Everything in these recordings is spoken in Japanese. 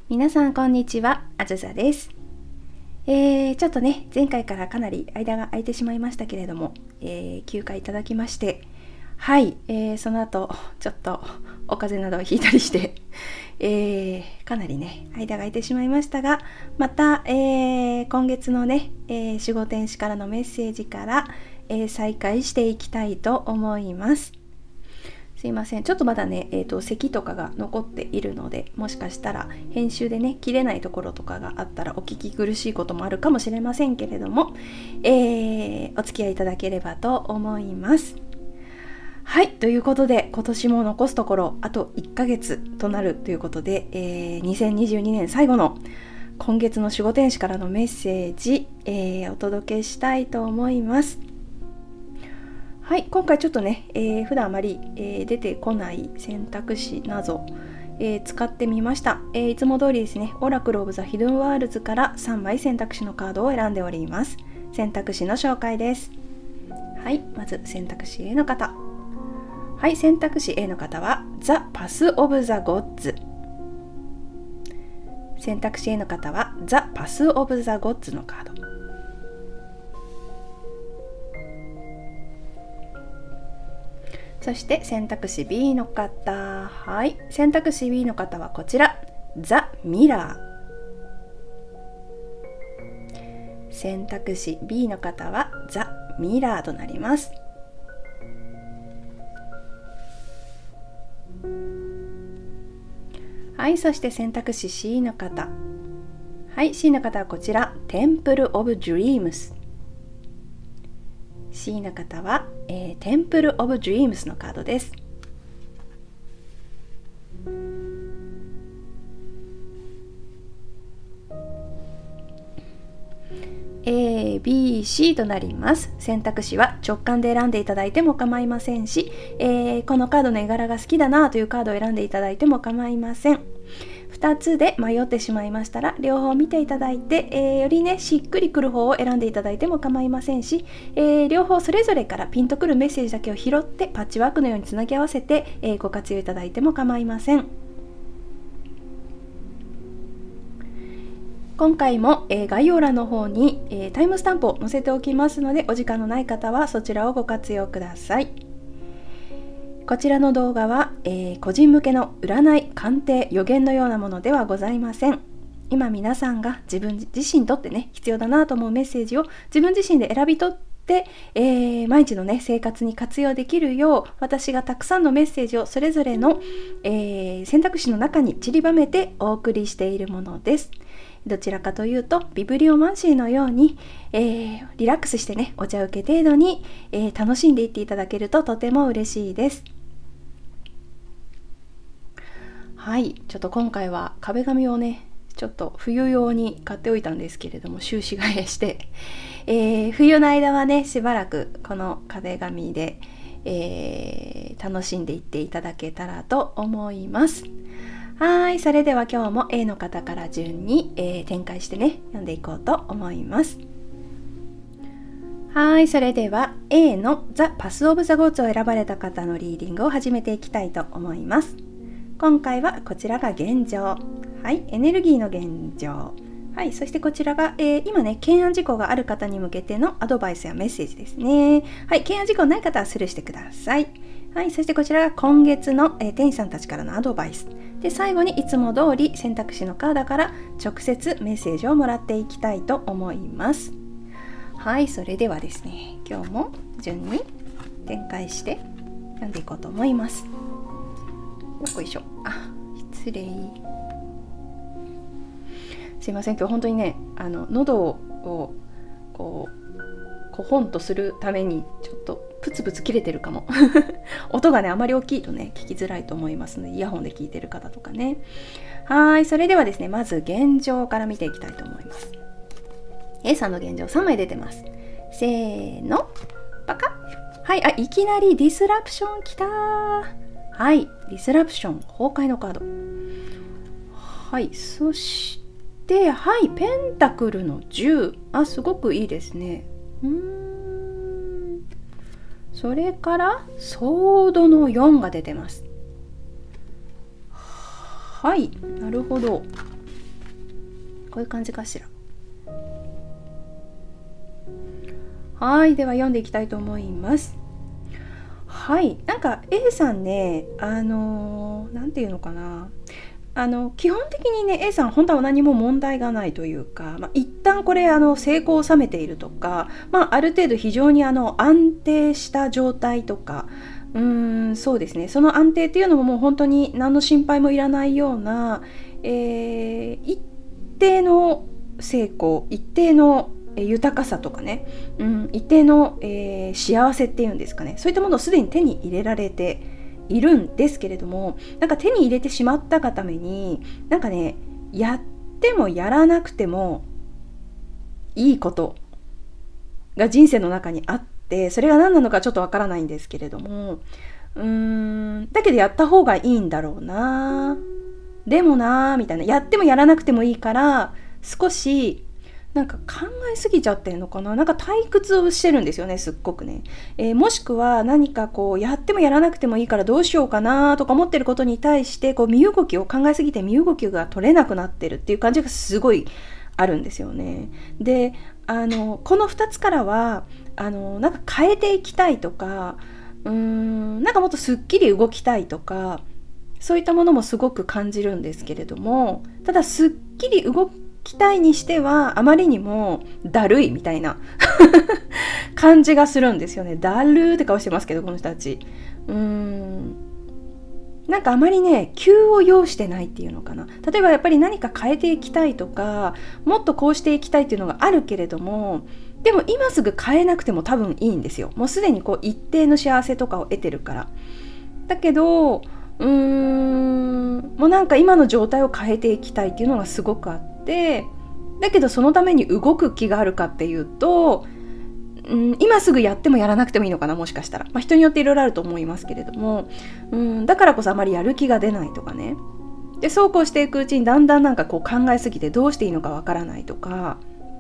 皆さんこんにちは、あずさです。ちょっとね、前回からかなり間が空いてしまいましたけれども、休暇いただきまして、はい、その後ちょっとお風邪などをひいたりして、かなりね間が空いてしまいましたが、また、今月のね、守護天使からのメッセージから、再開していきたいと思います。すいません、ちょっとまだね、咳とかが残っているので、もしかしたら編集でね切れないところとかがあったらお聞き苦しいこともあるかもしれませんけれども、お付き合いいただければと思います。はい、ということで今年も残すところあと1ヶ月となるということで、2022年最後の今月の守護天使からのメッセージ、お届けしたいと思います。はい、今回ちょっとね、普段あまり、出てこない選択肢など、使ってみました。いつも通りですね、オラクルオブザヒドゥンワールズから3枚選択肢のカードを選んでおります。選択肢の紹介です。はい、まず選択肢 A の方。はい、選択肢 A の方はザ・パス・オブ・ザ・ゴッズ。選択肢 A の方はザ・パス・オブ・ザ・ゴッズのカード。そして選択肢 B の方、はい、選択肢 B の方はこちら、ザ・ミラー。選択肢 B の方はザ・ミラーとなります。はい、そして選択肢 C の方、はい、C の方はこちら、テンプル・オブ・ドリームス。C の方は、テンプル・オブ・ドリームスのカードです。A、B、C となります。選択肢は直感で選んでいただいても構いませんし、このカードの絵柄が好きだなというカードを選んでいただいても構いません。2つで迷ってしまいましたら両方見ていただいて、よりねしっくりくる方を選んでいただいても構いませんし、両方それぞれからピンとくるメッセージだけを拾ってパッチワークのようにつなぎ合わせて、ご活用いただいても構いません。今回も、概要欄の方に、タイムスタンプを載せておきますので、お時間のない方はそちらをご活用ください。こちらの動画は、個人向けの占い、鑑定、予言のようなものではございません。今皆さんが自分自身にとってね必要だなと思うメッセージを自分自身で選び取って、毎日のね生活に活用できるよう、私がたくさんのメッセージをそれぞれの、選択肢の中に散りばめてお送りしているものです。どちらかというとビブリオマンシーのように、リラックスしてねお茶受け程度に、楽しんでいっていただけるととても嬉しいです。はい、ちょっと今回は壁紙をねちょっと冬用に買っておいたんですけれども収支替えして、冬の間はねしばらくこの壁紙で、楽しんでいっていただけたらと思います。はい、それでは今日も A の方から順に、展開してね読んでいこうと思います。はい、それでは A のザ・パス・オブ・ザ・ゴッツを選ばれた方のリーディングを始めていきたいと思います。今回はこちらが現状、はい、エネルギーの現状、はい、そしてこちらが、今ね懸案事項がある方に向けてのアドバイスやメッセージですね。はい、懸案事項ない方はスルーしてください。はい、そしてこちらが今月の、天使さんたちからのアドバイスで、最後にいつも通り選択肢のカードから直接メッセージをもらっていきたいと思います。はい、それではですね今日も順に展開して読んでいこうと思います。よいしょ、あ、失礼。すいません、今日本当にね喉をこほんとするためにちょっとプツプツ切れてるかも音がねあまり大きいとね聞きづらいと思いますので、イヤホンで聞いてる方とかね。はい、それではですねまず現状から見ていきたいと思います。 A さんの現状3枚出てます。せーの、パカッ。はい、いきなりディスラプションきたー。はい、ディスラプション、崩壊のカード。はい、そしてはい、ペンタクルの10、すごくいいですね。それからソードの4が出てます。はい、なるほど。 こういう感じかしら。はい、では読んでいきたいと思います。はい、なんか A さんね、なんていうのかな、基本的にね A さん本当は何も問題がないというか、一旦これ成功を収めているとか、ある程度非常に安定した状態とか、そうですね、その安定っていうのももう本当に何の心配もいらないような、一定の成功、一定の豊かさとかね、一定の、幸せっていうんですかね、そういったものをすでに手に入れられているんですけれども、なんか手に入れてしまったがために、なんかね、やってもやらなくてもいいことが人生の中にあって、それが何なのかちょっとわからないんですけれども、だけどやった方がいいんだろうな、でもなみたいな、やってもやらなくてもいいから少しなんか考えすぎちゃってんのかな、なんか退屈をしてるんですよね、すっごくね。もしくは何かこうやってもやらなくてもいいからどうしようかなとか思ってることに対してこう身動きを考えすぎて身動きが取れなくなってるっていう感じがすごいあるんですよね。でこの2つからはなんか変えていきたいとか、なんかもっとすっきり動きたいとか、そういったものもすごく感じるんですけれども、ただすっきり動きたいにしてはあまりにもだるいみたいな感じがするんですよね。だるーって顔してますけどこの人たち、なんかあまりね急を要してないっていうのかな。例えばやっぱり何か変えていきたいとか、もっとこうしていきたいっていうのがあるけれども、でも今すぐ変えなくても多分いいんですよ。もうすでにこう一定の幸せとかを得てるから。だけどもうなんか今の状態を変えていきたいっていうのがすごくあって、だけどそのために動く気があるかっていうと、今すぐやってもやらなくてもいいのかな、もしかしたら、人によっていろいろあると思いますけれども、だからこそあまりやる気が出ないとかね。でそうこうしていくうちにだんだんなんかこう考えすぎてどうしていいのかわからないとか、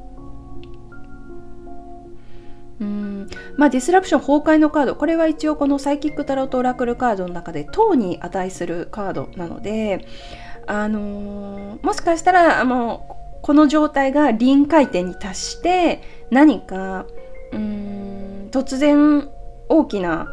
ディスラプション崩壊のカード、これは一応このサイキックタロットオラクルカードの中で等に値するカードなので、もしかしたらこの状態が臨界点に達して何か突然大きな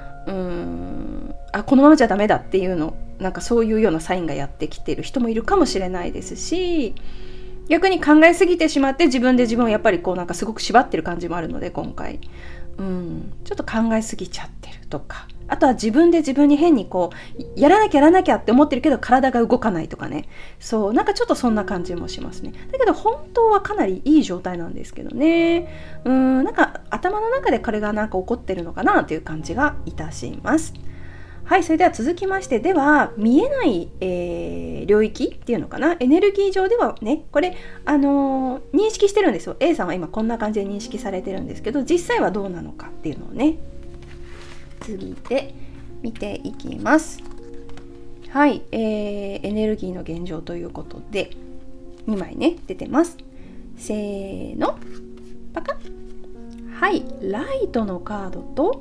このままじゃダメだっていうの、なんかそういうようなサインがやってきている人もいるかもしれないですし、逆に考えすぎてしまって自分で自分をやっぱりこうなんかすごく縛ってる感じもあるので、今回ちょっと考えすぎちゃってるとか、あとは自分で自分に変にこうやらなきゃって思ってるけど体が動かないとかね、そうなんかちょっとそんな感じもしますね。だけど本当はかなりいい状態なんですけどね、なんか頭の中でこれがなんか起こってるのかなという感じがいたします。はい、それでは続きまして、では見えない、領域っていうのかな、エネルギー上ではね、これ、認識してるんですよ。 A さんは今こんな感じで認識されてるんですけど、実際はどうなのかっていうのをね、次で見ていきます。はい、エネルギーの現状ということで2枚ね出てます。せーの、パカッ。はい、ライトのカードと、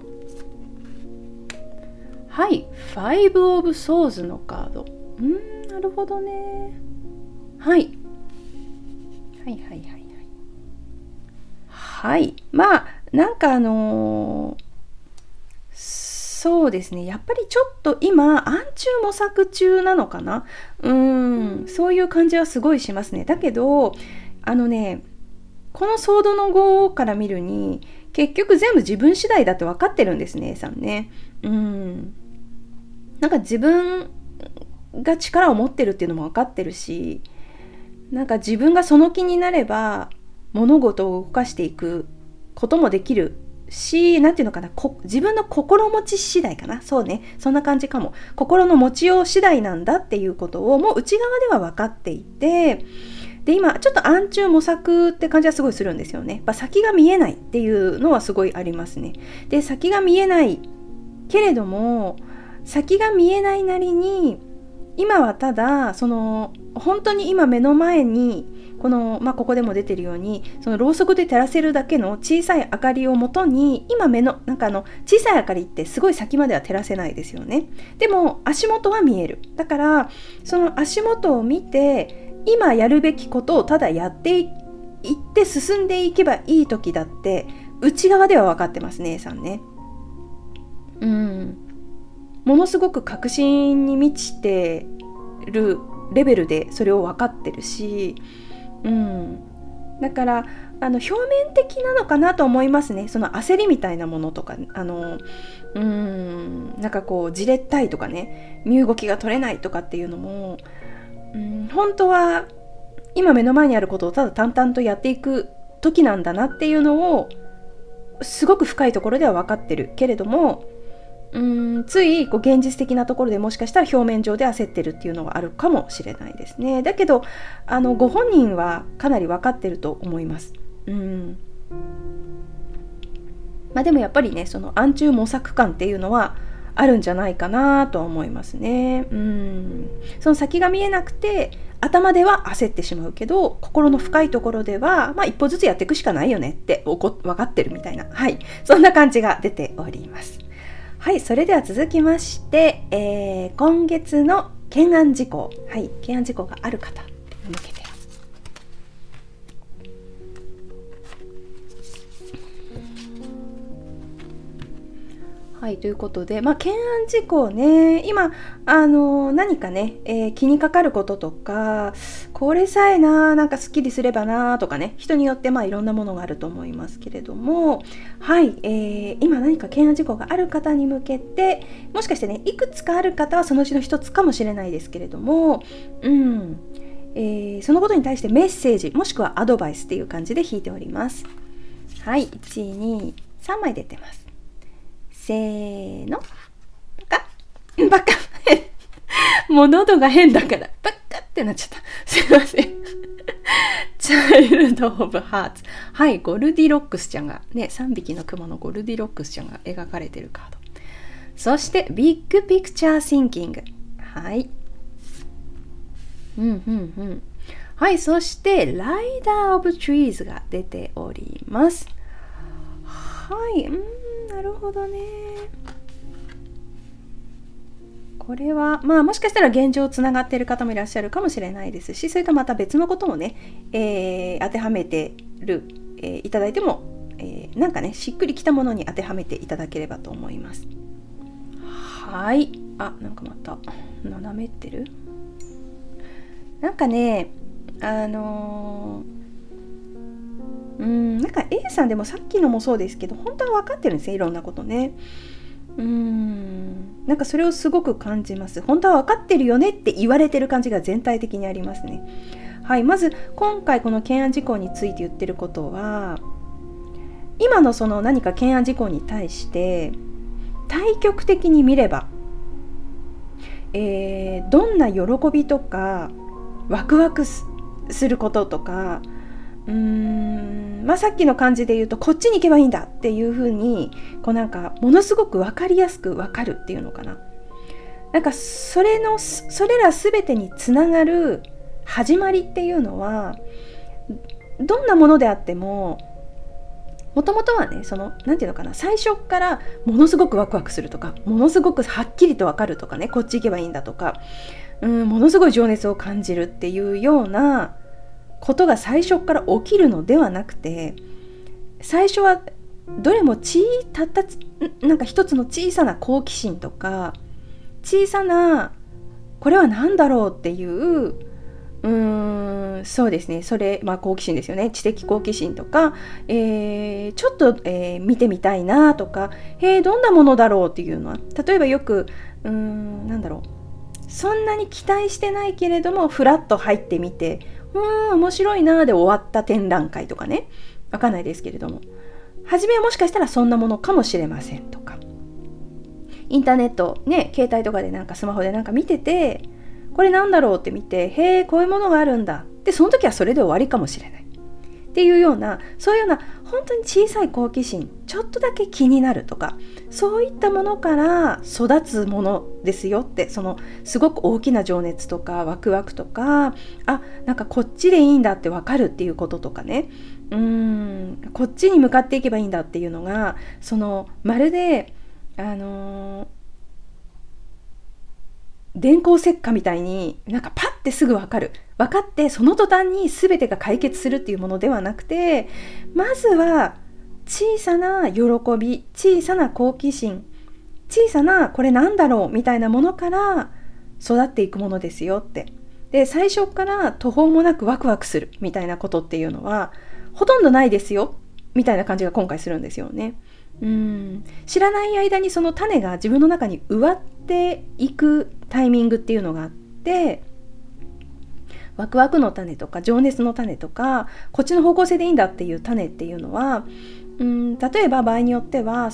はい、5 of Swords のカード。なるほどね。はい。はいはいはいはい。はい。なんかそうですね。やっぱりちょっと今、暗中模索中なのかな。そういう感じはすごいしますね。だけど、このソードの5から見るに、結局全部自分次第だって分かってるんですね、A さんね。なんか自分が力を持ってるっていうのも分かってるし、なんか自分がその気になれば物事を動かしていくこともできるし、なんていうのかな、自分の心持ち次第かな。そうね、そんな感じかも。心の持ちよう次第なんだっていうことをもう内側では分かっていて、で今ちょっと暗中模索って感じはすごいするんですよね。先が見えないっていうのはすごいありますね。で先が見えないけれども、先が見えないなりに今はただその本当に今目の前にこの、ここでも出てるようにそのろうそくで照らせるだけの小さい明かりをもとに、今なんか小さい明かりってすごい先までは照らせないですよね。でも足元は見える。だからその足元を見て今やるべきことをただやっていって進んでいけばいい時だって内側では分かってます、姉さんね。ものすごく確信に満ちてるレベルでそれを分かってるし、だから表面的なのかなと思いますね。その焦りみたいなものとか、なんかこうじれったいとかね、身動きが取れないとかっていうのも、本当は今目の前にあることをただ淡々とやっていく時なんだなっていうのをすごく深いところでは分かってるけれども、ついこう現実的なところでもしかしたら表面上で焦ってるっていうのがあるかもしれないですね。だけどご本人はかなり分かってると思います。でもやっぱりね、その暗中模索感っていうのはあるんじゃないかなとは思いますね。その先が見えなくて頭では焦ってしまうけど、心の深いところでは、一歩ずつやっていくしかないよねって分かってるみたいな、そんな感じが出ております。それでは続きまして、今月の懸案事項、懸案事項がある方に向けて、ということで、懸案事項ね、今何かね、気にかかることとか、これさえなんかすっきりすればなとかね、人によっていろんなものがあると思いますけれども、今何か懸案事項がある方に向けて、もしかしてね、いくつかある方はそのうちの一つかもしれないですけれども、そのことに対してメッセージもしくはアドバイスっていう感じで引いております。1、2、3枚出てます。せーの。バカもう喉が変だからバカってなっちゃった。すいません。チャイルド・オブ・ハーツ。ゴルディロックスちゃんがね、3匹のクモのゴルディロックスちゃんが描かれてるカード。そしてビッグピクチャー・シンキング。そしてライダー・オブ・トリーズが出ております。なるほどね。これはもしかしたら現状つながっている方もいらっしゃるかもしれないですし、それとまた別のこともね、当てはめていただいても、なんかねしっくりきたものに当てはめていただければと思います。なんかまた斜めってる。なんかねなんか A さんでもさっきのもそうですけど、本当は分かってるんですね、いろんなことね。なんかそれをすごく感じます。本当は分かってるよねって言われてる感じが全体的にありますね。まず今回この懸案事項について言ってることは、今のその何か懸案事項に対して対極的に見れば、どんな喜びとかワクワクすることとか、さっきの感じで言うとこっちに行けばいいんだっていう風になんかものすごく分かりやすく分かるっていうのかな。なんかそれら全てにつながる始まりっていうのは、どんなものであってももともとはね、なんていうのかな、最初からものすごくワクワクするとか、ものすごくはっきりと分かるとかね、こっち行けばいいんだとか、ものすごい情熱を感じるっていうようなことが最初から起きるのではなくて、最初はどれもたったなんか一つの小さな好奇心とか、小さなこれは何だろうっていうそうですね、それ好奇心ですよね。知的好奇心とか、ちょっと、見てみたいなとか、どんなものだろうっていうのは、例えばよくなんだろう、そんなに期待してないけれどもフラッと入ってみて、面白いなで終わった展覧会とかね、わかんないですけれども、初めはもしかしたらそんなものかもしれませんとか、インターネットね、携帯とかでなんかスマホでなんか見てて、これなんだろうって見て、こういうものがあるんだで、その時はそれで終わりかもしれないっていうような、そういうような本当に小さい好奇心、ちょっとだけ気になるとか、そういったものから育つものですよって、すごく大きな情熱とかワクワクとか、なんかこっちでいいんだって分かるっていうこととかね、こっちに向かっていけばいいんだっていうのが、まるで電光石火みたいになんかパッてすぐ分かる。 分かってその途端に全てが解決するっていうものではなくて、まずは小さな喜び、小さな好奇心、小さなこれなんだろうみたいなものから育っていくものですよって。で、最初から途方もなくワクワクするみたいなことっていうのはほとんどないですよみたいな感じが今回するんですよね。知らない間にその種が自分の中に植わっていくタイミングっていうのがあって、ワクワクの種とか情熱の種とか、こっちの方向性でいいんだっていう種っていうのは、例えば場合によっては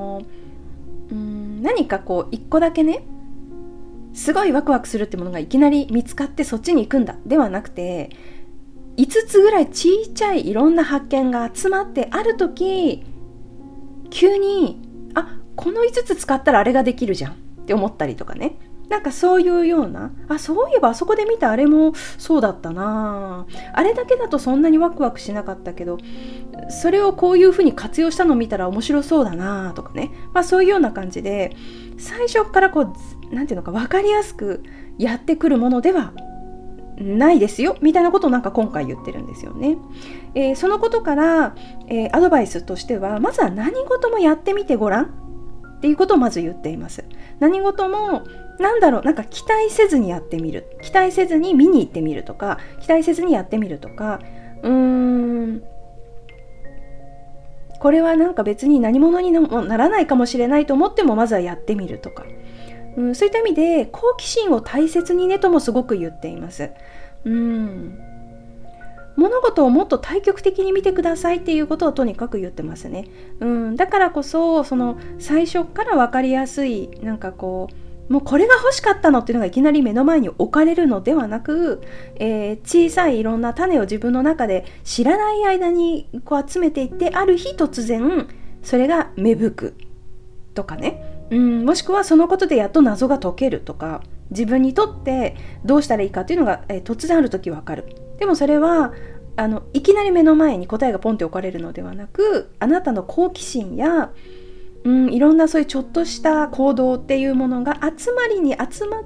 何かこう一個だけね、すごいワクワクするってものがいきなり見つかってそっちに行くんだではなくて、5つぐらいちっちゃいいろんな発見が集まって、ある時急にこの5つ使ったらあれができるじゃんって思ったりとかね、なんかそういうような、そういえばあそこで見たあれもそうだったな、あれだけだとそんなにワクワクしなかったけど、それをこういう風に活用したのを見たら面白そうだなとかね、そういうような感じで最初からこうなんていうのか分かりやすくやってくるものではないですよみたいなことをなんか今回言ってるんですよね。そのことから、アドバイスとしては、まずは何事もやってみてごらんっていうことをまず言っています。何事もなんか期待せずにやってみる、期待せずに見に行ってみるとか、期待せずにやってみるとか、これはなんか別に何者にもならないかもしれないと思ってもまずはやってみるとか、そういった意味で好奇心を大切にねともすごく言っています。物事をもっと対極的に見てくださいっていうことをとにかく言ってますね。だからこそその最初から分かりやすい、なんかこうもうこれが欲しかったのっていうのがいきなり目の前に置かれるのではなく、小さいいろんな種を自分の中で知らない間にこう集めていって、ある日突然それが芽吹くとかね、もしくはそのことでやっと謎が解けるとか、自分にとってどうしたらいいかっていうのが、突然ある時分かる。でもそれはいきなり目の前に答えがポンって置かれるのではなく、あなたの好奇心やいろんなそういうちょっとした行動っていうものが集まりに集まって、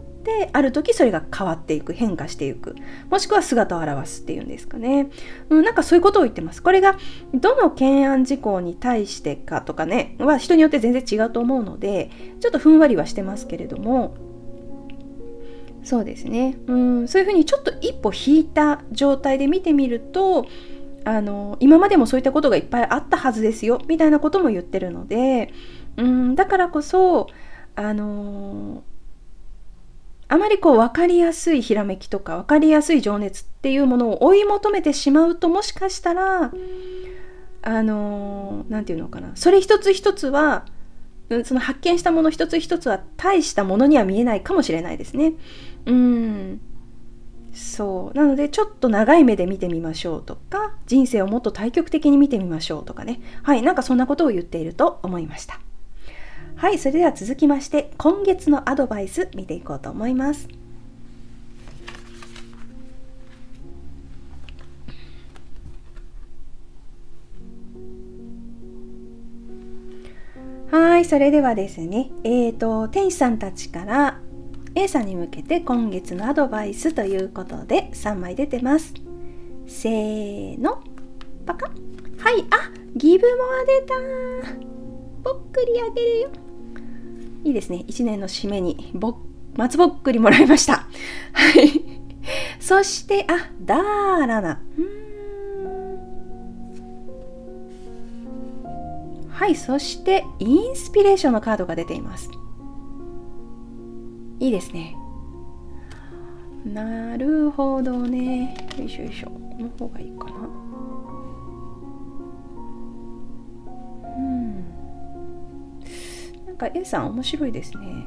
ある時それが変わっていく、変化していく、もしくは姿を現すっていうんですかね。なんかそういうことを言ってます。これがどの懸案事項に対してかとかねは人によって全然違うと思うので、ちょっとふんわりはしてますけれども、そうですね、そういうふうにちょっと一歩引いた状態で見てみると、今までもそういったことがいっぱいあったはずですよみたいなことも言ってるので、だからこそあまりこう分かりやすいひらめきとか分かりやすい情熱っていうものを追い求めてしまうと、もしかしたらなんていうのかな、それ一つ一つはその発見したもの一つ一つは大したものには見えないかもしれないですね。そうなので、ちょっと長い目で見てみましょうとか、人生をもっと対極的に見てみましょうとかね、なんかそんなことを言っていると思いました。それでは続きまして今月のアドバイス見ていこうと思います。それではですね、天使さんたちから A さんに向けて今月のアドバイスということで3枚出てます。せーの、パカッ。ギブモア出た。ぼっくりあげるよ。いいですね。1年の締めに松ぼっくりもらいました。そしてダーラナ。そしてインスピレーションのカードが出ています。いいですね。なるほどね。よいしょよいしょ。この方がいいかな。なんか A さん面白いですね。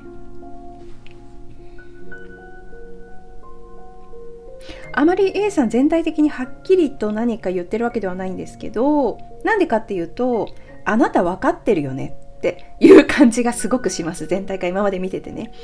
あまり A さん全体的にはっきりと何か言ってるわけではないんですけど、なんでかっていうと、あなた分かってるよねっていう感じがすごくします。全体が今まで見ててね。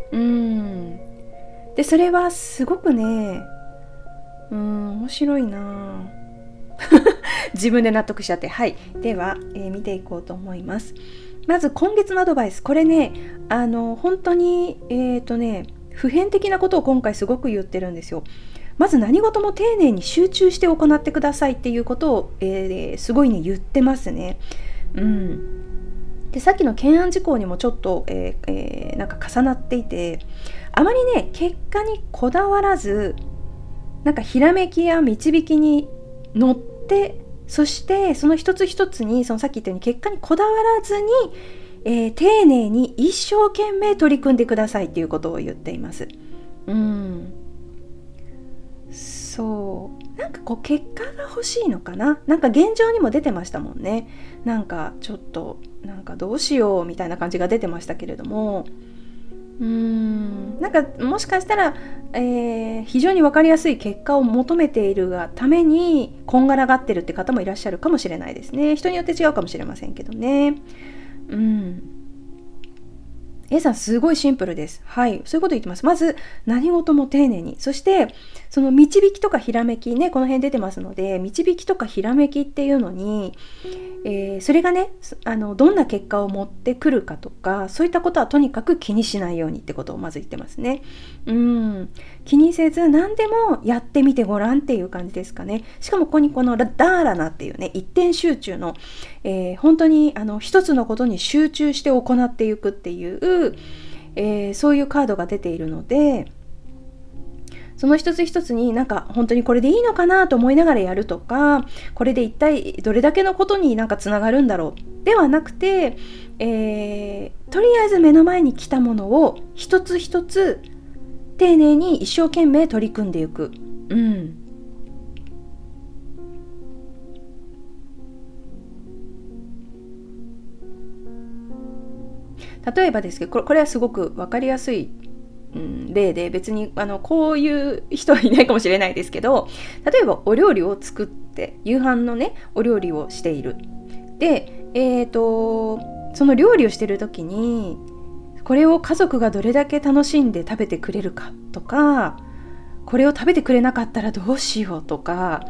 でそれはすごくね、面白いな自分で納得しちゃって。では、見ていこうと思います。まず今月のアドバイス、これね、本当に普遍的なことを今回すごく言ってるんですよ。 まず何事も丁寧に集中して行ってくださいっていうことを、すごいね言ってますね。でさっきの懸案事項にもちょっと、なんか重なっていて、あまりね結果にこだわらず、なんかひらめきや導きに乗って、そしてその一つ一つに、そのさっき言ったように結果にこだわらずに、丁寧に一生懸命取り組んでくださいっていうことを言っています。そうなんかこう結果が欲しいのかな。なんか現状にも出てましたもんね。なんかちょっとなんかどうしようみたいな感じが出てましたけれども、なんかもしかしたら、非常に分かりやすい結果を求めているがためにこんがらがってるって方もいらっしゃるかもしれないですね。人によって違うかもしれませんけどね。A さんすごいシンプルです。はい、そういうこと言ってます。まず何事も丁寧に、そしてその導きとかひらめきね、この辺出てますので、導きとかひらめきっていうのに、それがねどんな結果を持ってくるかとか、そういったことはとにかく気にしないようにってことをまず言ってますね。気にせず何でもやってみてごらんっていう感じですかね。しかもここにこのダーラナっていうね、一点集中の、本当に一つのことに集中して行っていくっていう、そういうカードが出ているので、その一つ一つになんか本当にこれでいいのかなと思いながらやるとか、これで一体どれだけのことになんかつながるんだろうではなくて、とりあえず目の前に来たものを一つ一つ丁寧に一生懸命取り組んでいく。例えばですけど、これはすごく分かりやすい例で、別にこういう人はいないかもしれないですけど、例えばお料理を作って夕飯のねお料理をしている。でその料理をしている時にこれを家族がどれだけ楽しんで食べてくれるかとか、これを食べてくれなかったらどうしようとか、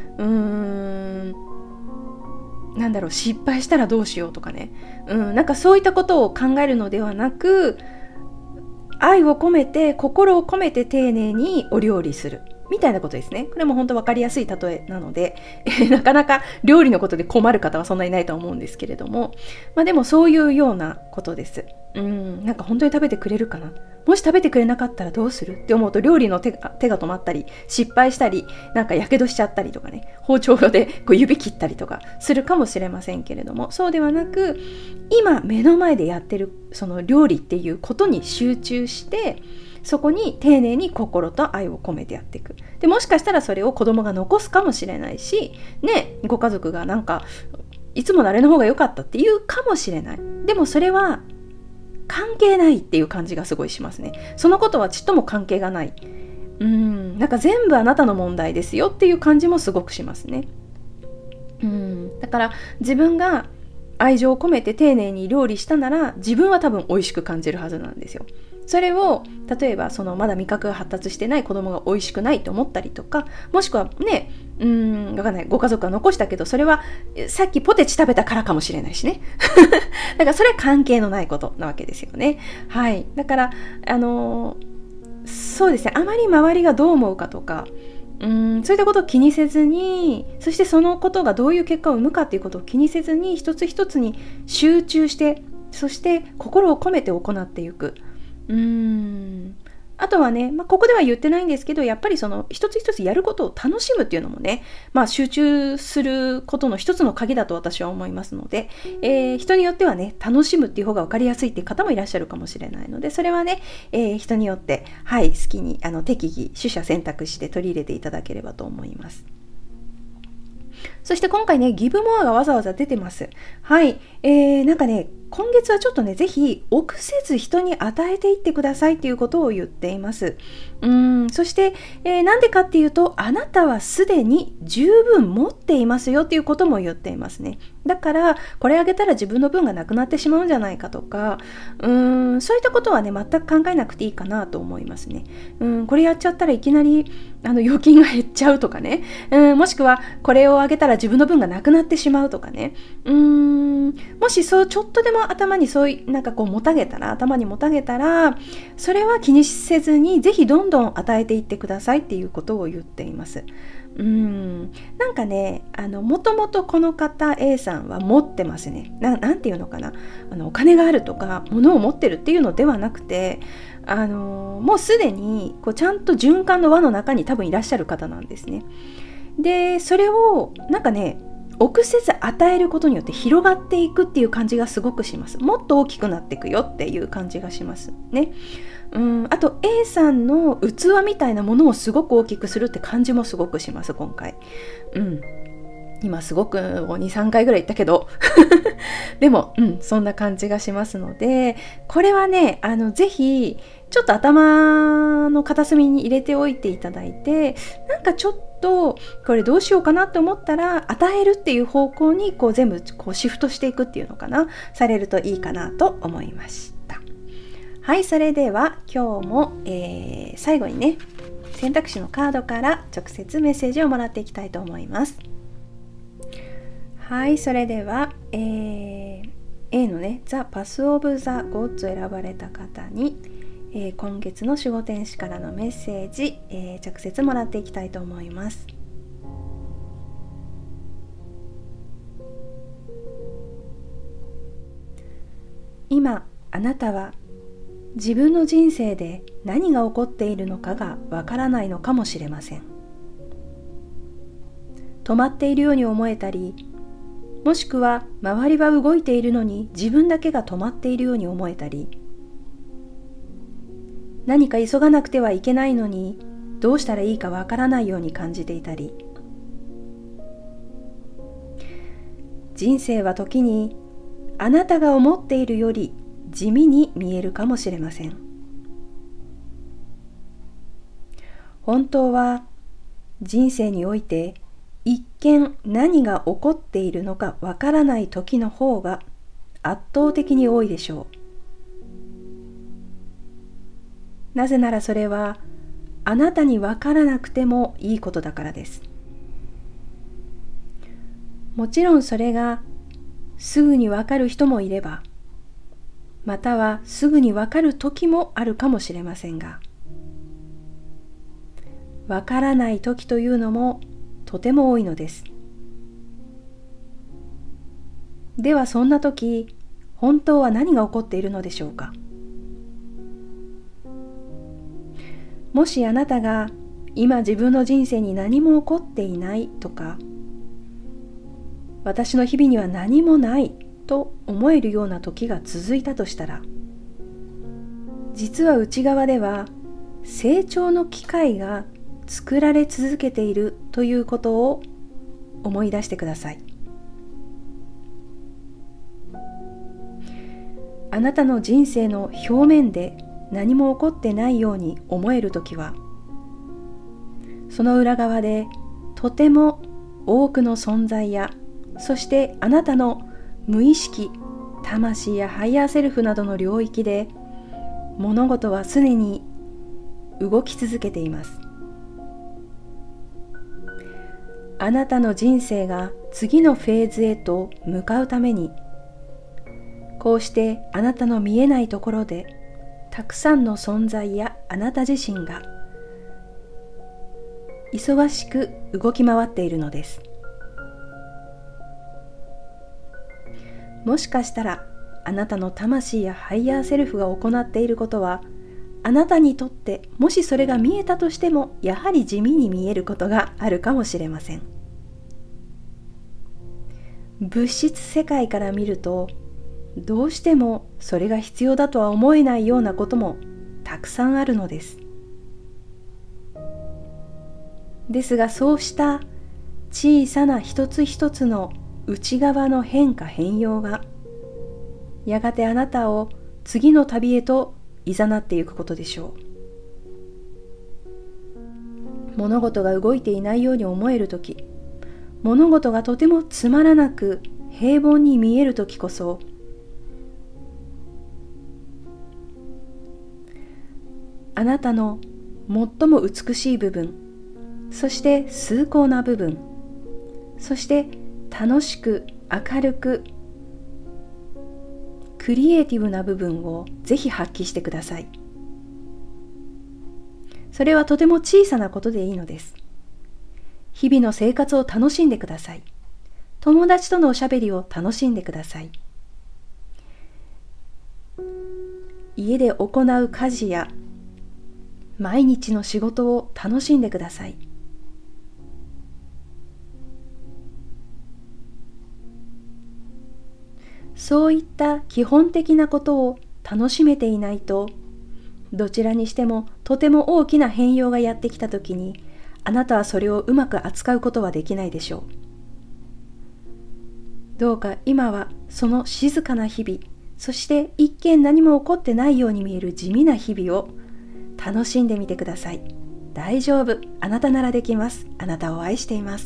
なんだろう、失敗したらどうしようとかね、なんかそういったことを考えるのではなく、愛を込めて心を込めて丁寧にお料理するみたいなことですね。これも本当分かりやすい例えなので、なかなか料理のことで困る方はそんなにいないと思うんですけれども、でもそういうようなことです。なんか本当に食べてくれるかな、もし食べてくれなかったらどうするって思うと、料理の手が止まったり失敗したり、なんかやけどしちゃったりとかね、包丁でこう指切ったりとかするかもしれませんけれども、そうではなく今目の前でやってるその料理っていうことに集中して、そこに丁寧に心と愛を込めてやっていく。でもしかしたらそれを子供が残すかもしれないしね、ご家族がなんかいつものあれの方が良かったっていうかもしれない。でもそれは関係ないっていう感じがすごいしますね。そのことはちっとも関係がない。なんか全部あなたの問題ですよっていう感じもすごくしますね。だから自分が愛情を込めて丁寧に料理したなら、自分は多分美味しく感じるはずなんですよ。それを例えばそのまだ味覚が発達してない子供が美味しくないと思ったりとか、もしくはね、わかんない、ご家族が残したけどそれはさっきポテチ食べたからかもしれないしねだからそれは関係のないことなわけですよね。はい、だからそうですね、あまり周りがどう思うかとか、そういったことを気にせずに、そしてそのことがどういう結果を生むかっていうことを気にせずに、一つ一つに集中して、そして心を込めて行っていく。あとはね、ここでは言ってないんですけど、やっぱりその一つ一つやることを楽しむっていうのもね、集中することの一つの鍵だと私は思いますので、人によってはね、楽しむっていう方が分かりやすいっていう方もいらっしゃるかもしれないので、それはね、人によって好きに適宜取捨選択して取り入れていただければと思います。そして今回ね、ギブモアがわざわざ出てます。はい、なんかね、今月はちょっとね、ぜひ臆せず人に与えていってくださいっていうことを言っています。そして、なんでかっていうと、あなたはすでに十分持っていますよっていうことも言っていますね。だからこれあげたら自分の分がなくなってしまうんじゃないかとか、そういったことはね、全く考えなくていいかなと思いますね。これやっちゃったらいきなり預金が減っちゃうとかね、もしくはこれをあげたら自分の分がなくなってしまうとかね、もしそうちょっとでもも頭にそういうなんかこう頭にもたげたら、それは気にせずにぜひどんどん与えていってくださいっていうことを言っています。なんかね、もともとこの方 A さんは持ってますね。なんていうのかな、お金があるとか物を持ってるっていうのではなくて、もうすでにこうちゃんと循環の輪の中に多分いらっしゃる方なんですね。でそれをなんかね、臆せず与えることによって広がっていくっていう感じがすごくします。もっと大きくなっていくよっていう感じがしますね。あと A さんの器みたいなものをすごく大きくするって感じもすごくします今回。今すごく2、3回ぐらい言ったけどでも、そんな感じがしますので、これはね、ぜひちょっと頭の片隅に入れておいていただいて、なんかちょっとこれどうしようかなと思ったら、与えるっていう方向にこう全部こうシフトしていくっていうのかな、されるといいかなと思いました。はい、それでは今日も、最後にね、選択肢のカードから直接メッセージをもらっていきたいと思います。はい、それでは、A のね、The Path of the Gods を選ばれた方に、今月の守護天使からのメッセージ、直接もらっていきたいと思います。今、あなたは自分の人生で何が起こっているのかがわからないのかもしれません。止まっているように思えたり、もしくは周りは動いているのに自分だけが止まっているように思えたり、何か急がなくてはいけないのにどうしたらいいかわからないように感じていたり、人生は時にあなたが思っているより地味に見えるかもしれません。本当は人生において一見何が起こっているのかわからない時の方が圧倒的に多いでしょう。なぜならそれはあなたにわからなくてもいいことだからです。もちろんそれがすぐにわかる人もいれば、またはすぐにわかる時もあるかもしれませんが、わからない時というのもとても多いのです。ではそんな時、本当は何が起こっているのでしょうか。もしあなたが今自分の人生に何も起こっていないとか、私の日々には何もないと思えるような時が続いたとしたら、実は内側では成長の機会が作られ続けているということを思い出してください。あなたの人生の表面で何も起こってないように思えるときは、その裏側でとても多くの存在や、そしてあなたの無意識、魂やハイヤーセルフなどの領域で物事は常に動き続けています。あなたの人生が次のフェーズへと向かうために、こうしてあなたの見えないところでたくさんの存在やあなた自身が忙しく動き回っているのです。もしかしたらあなたの魂やハイヤーセルフが行っていることは、あなたにとってもしそれが見えたとしてもやはり地味に見えることがあるかもしれません。物質世界から見るとどうしてもそれが必要だとは思えないようなこともたくさんあるのです。ですがそうした小さな一つ一つの内側の変化変容がやがてあなたを次の旅へと誘っていくことでしょう。物事が動いていないように思えるとき、物事がとてもつまらなく平凡に見えるときこそ、あなたの最も美しい部分、そして崇高な部分、そして楽しく明るくクリエイティブな部分をぜひ発揮してください。それはとても小さなことでいいのです。日々の生活を楽しんでください。友達とのおしゃべりを楽しんでください。家で行う家事や毎日の仕事を楽しんでください。そういった基本的なことを楽しめていないと、どちらにしてもとても大きな変容がやってきたときに、あなたはそれをうまく扱うことはできないでしょう。どうか今はその静かな日々、そして一見何も起こってないように見える地味な日々を楽しんでみてください。大丈夫。あなたならできます。あなたを愛しています。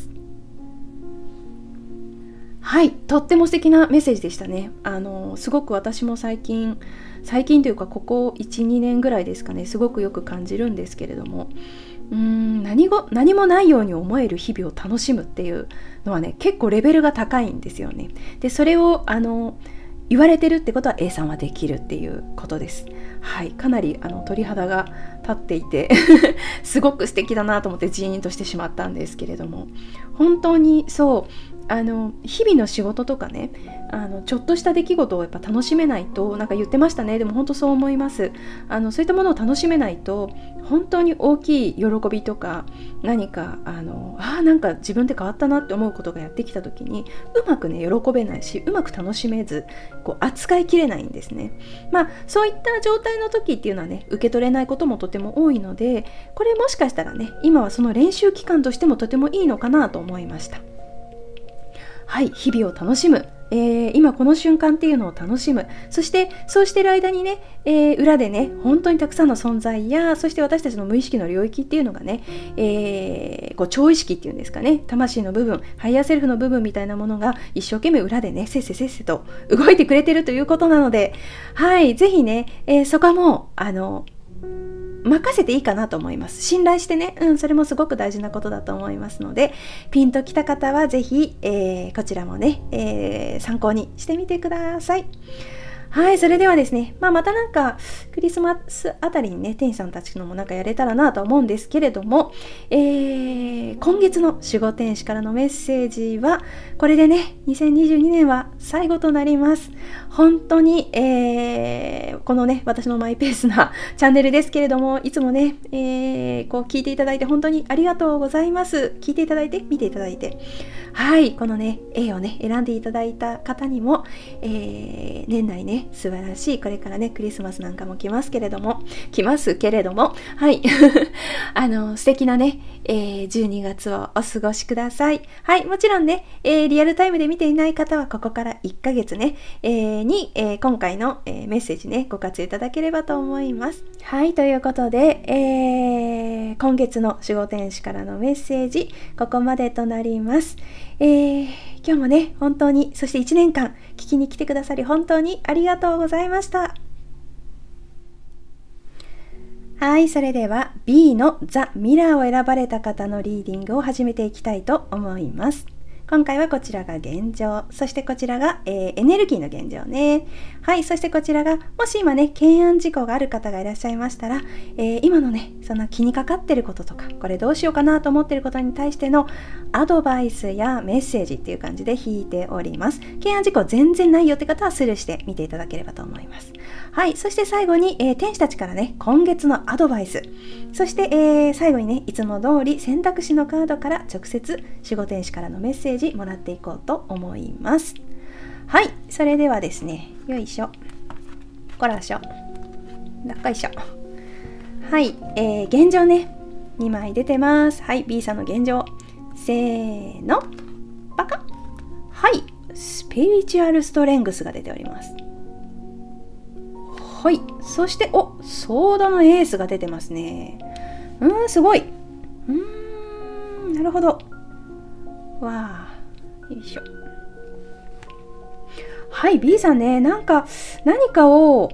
はい、とっても素敵なメッセージでしたね。すごく私も最近というかここ 1,2 年ぐらいですかね、すごくよく感じるんですけれども、何もないように思える日々を楽しむっていうのはね、結構レベルが高いんですよね。で、それを言われてるってことは A さんはできるっていうことです。はい、かなり鳥肌が立っていてすごく素敵だなと思ってジーンとしてしまったんですけれども、本当にそう日々の仕事とかね、ちょっとした出来事をやっぱ楽しめないと、なんか言ってましたね。でも本当そう思います。そういったものを楽しめないと、本当に大きい喜びとか何かなんか自分で変わったなって思うことがやってきた時に、うまくね喜べないし、うまく楽しめず扱いきれないんですね。そういった状態の時っていうのはね、受け取れないこともとても多いので、これもしかしたらね、今はその練習期間としてもとてもいいのかなと思いました。はい、日々を楽しむ、今この瞬間っていうのを楽しむ。そしてそうしている間にね、裏でね本当にたくさんの存在や、そして私たちの無意識の領域っていうのがね、超意識っていうんですかね、魂の部分、ハイヤーセルフの部分みたいなものが一生懸命裏でねせっせと動いてくれてるということなので、はい、ぜひね、そこはもう任せていいかなと思います。信頼してね、それもすごく大事なことだと思いますので、ピンときた方はぜひ、こちらもね、参考にしてみてください。はい、それではですね、またなんかクリスマスあたりにね、店員さんたちのもなんかやれたらなと思うんですけれども、今月の守護天使からのメッセージはこれでね、2022年は最後となります。本当に、このね、私のマイペースなチャンネルですけれども、いつもね、聞いていただいて本当にありがとうございます。聞いていただいて、見ていただいて、はい、このね、A をね、選んでいただいた方にも、年内ね、素晴らしい、これからね、クリスマスなんかも来ますけれども、はい、素敵なね、12月をお過ごしください。はい、もちろんね、リアルタイムで見ていない方はここから1ヶ月ね、今回の、メッセージね、ご活用いただければと思います。はい、ということで、今月の守護天使からのメッセージ、ここまでとなります。今日もね、本当に、そして1年間聞きに来てくださり本当にありがとうございました。はい、それでは B のザ・ミラーを選ばれた方のリーディングを始めていきたいと思います。今回はこちらが現状、そしてこちらが、エネルギーの現状ね。はい、そしてこちらが、もし今ね、懸案事項がある方がいらっしゃいましたら、今のね、その気にかかってることとか、これどうしようかなと思ってることに対してのアドバイスやメッセージっていう感じで引いております。懸案事項全然ないよって方はスルーして見ていただければと思います。はい、そして最後に、天使たちからね、今月のアドバイス。そして、最後にね、いつも通り選択肢のカードから直接守護天使からのメッセージもらっていこうと思います。はい、それではですね、よいしょ、こらしょ、どっこいしょ。はい、現状ね、2枚出てます。はい、B さんの現状。せーの、パカッ。はい、スピリチュアルストレングスが出ております。はい、そしてソードのエースが出てますね。すごい。なるほど。わあ、よいしょ。はい、B さんね、何かを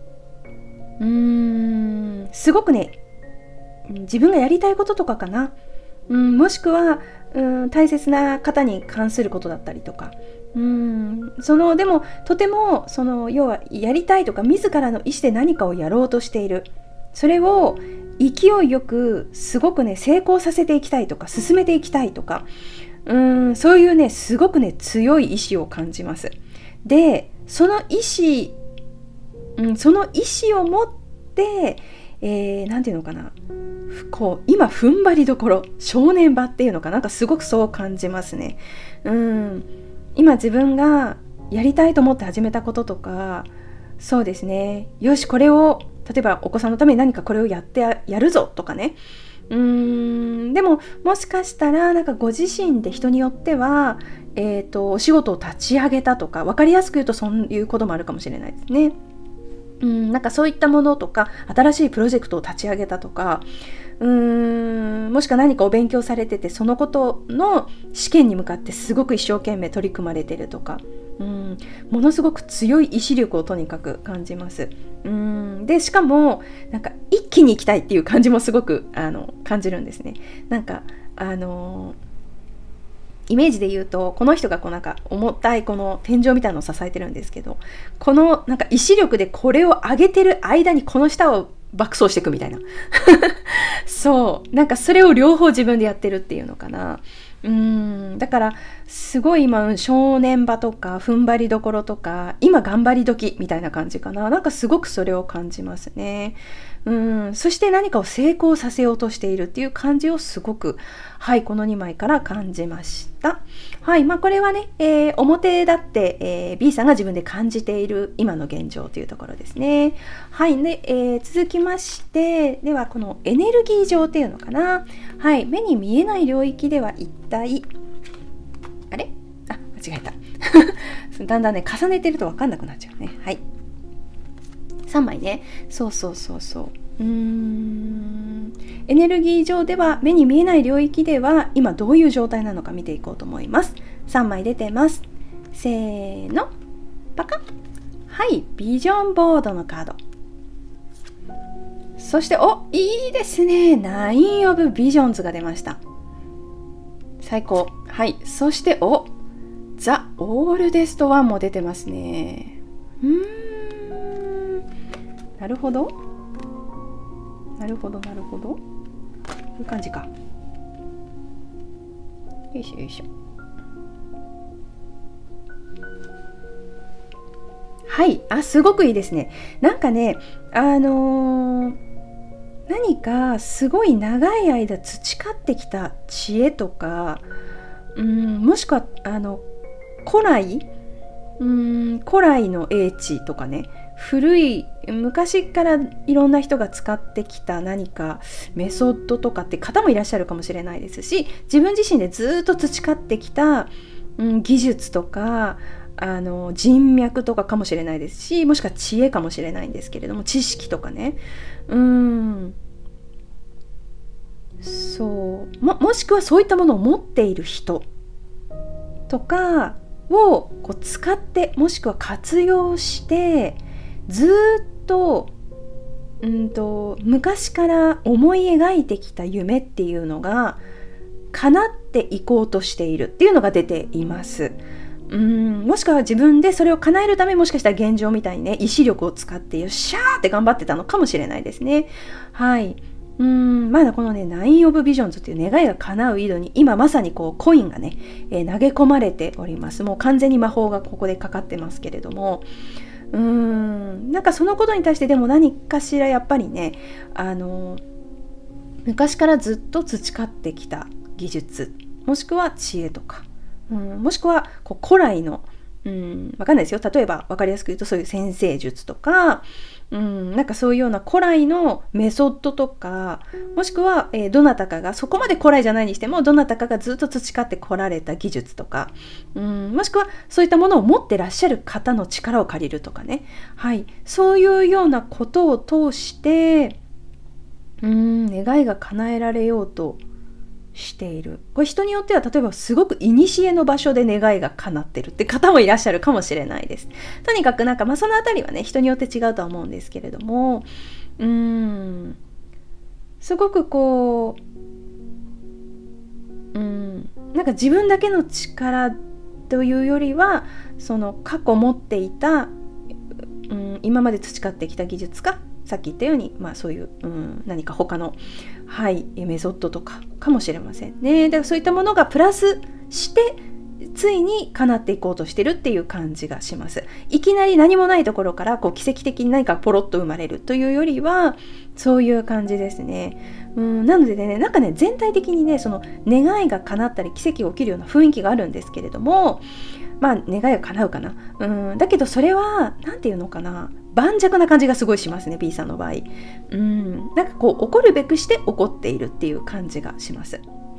すごくね、自分がやりたいこととかかな、もしくは大切な方に関することだったりとか、 でもとても要はやりたいとか自らの意思で何かをやろうとしている、それを勢いよくすごくね成功させていきたいとか進めていきたいとか、そういうねすごくね強い意志を感じます。でその意志を持ってなんていうのかな、こう今踏ん張りどころ、正念場っていうのかなんかすごくそう感じますね。今自分がやりたいと思って始めたこととか、そうですね、よしこれを例えばお子さんのために何かこれをやるぞとかね、でももしかしたらなんかご自身で人によっては、お仕事を立ち上げたとか、分かりやすく言うとそういうこともあるかもしれないですね。なんかそういったものとか、新しいプロジェクトを立ち上げたとか、もしくは何かお勉強されてて、そのことの試験に向かってすごく一生懸命取り組まれてるとか、ものすごく強い意志力をとにかく感じます。でしかもなんか一気に行きたいっていう感じもすごく感じるんですね。なんかイメージで言うと、この人がこうなんか重たいこの天井みたいなのを支えてるんですけど、このなんか意志力でこれを上げてる間にこの下を爆走していくみたいなそうなんかそれを両方自分でやってるっていうのかな。だからすごい今正念場とか踏ん張りどころとか、今頑張り時みたいな感じかな。なんかすごくそれを感じますね。そして何かを成功させようとしているっていう感じをすごく、この2枚から感じました。これはね、表だって、B さんが自分で感じている今の現状というところですね。で、続きまして、ではこのエネルギー上っていうのかな。目に見えない領域では一体、間違えた。だんだんね、重ねてると分かんなくなっちゃうね。3枚ね。そう。エネルギー上では、目に見えない領域では今どういう状態なのか見ていこうと思います。3枚出てます。せーの、パカッ。ビジョンボードのカード。そしていいですね、ナインオブビジョンズが出ました。最高。そしてザ・オールデストワンも出てますね。なるほど。こういう感じか。よいしょ。すごくいいですね。なんかね、何かすごい長い間培ってきた知恵とか、もしくは古来の英知とかね、古い昔からいろんな人が使ってきた何かメソッドとかって方もいらっしゃるかもしれないですし、自分自身でずっと培ってきた、技術とか人脈とかかもしれないですし、もしくは知恵かもしれないんですけれども、知識とかね、もしくはそういったものを持っている人とかをこう使って、もしくは活用してずっと昔から思い描いてきた夢っていうのが叶っていこうとしているっていうのが出ています。もしくは自分でそれを叶えるため、もしかしたら現状みたいにね、意志力を使ってよっしゃーって頑張ってたのかもしれないですね。まだこのね、ナインオブビジョンズっていう願いが叶う井戸に今まさにこうコインがね、投げ込まれております。もう完全に魔法がここでかかってますけれども、なんかそのことに対してでも何かしらやっぱりね、昔からずっと培ってきた技術、もしくは知恵とか、もしくはこう古来のわかんないですよ。例えばわかりやすく言うとそういう占星術とか、なんかそういうような古来のメソッドとか、もしくは、どなたかがそこまで古来じゃないにしてもどなたかがずっと培ってこられた技術とか、もしくはそういったものを持ってらっしゃる方の力を借りるとかね、そういうようなことを通して願いが叶えられようとしている。これ人によっては例えばすごく古の場所で願いが叶ってるって方もいらっしゃるかもしれないです。とにかくなんかそのあたりはね、人によって違うとは思うんですけれども、すごくこうなんか自分だけの力というよりは、その過去持っていた、今まで培ってきた技術か、さっき言ったように、そういう、何か他の、メソッドとかかもしれませんね。だからそういったものがプラスしてついに叶っていこうとしてるっていう感じがします。いきなり何もないところから奇跡的に何かポロッと生まれるというよりは、そういう感じですね。なのでね、全体的にね、その願いが叶ったり奇跡が起きるような雰囲気があるんですけれども、願いが叶うかな。だけどそれはなんていうのかな、盤石な感じがすごいしますね、 B さんの場合。起こるべくして起こっているっていう感じがします。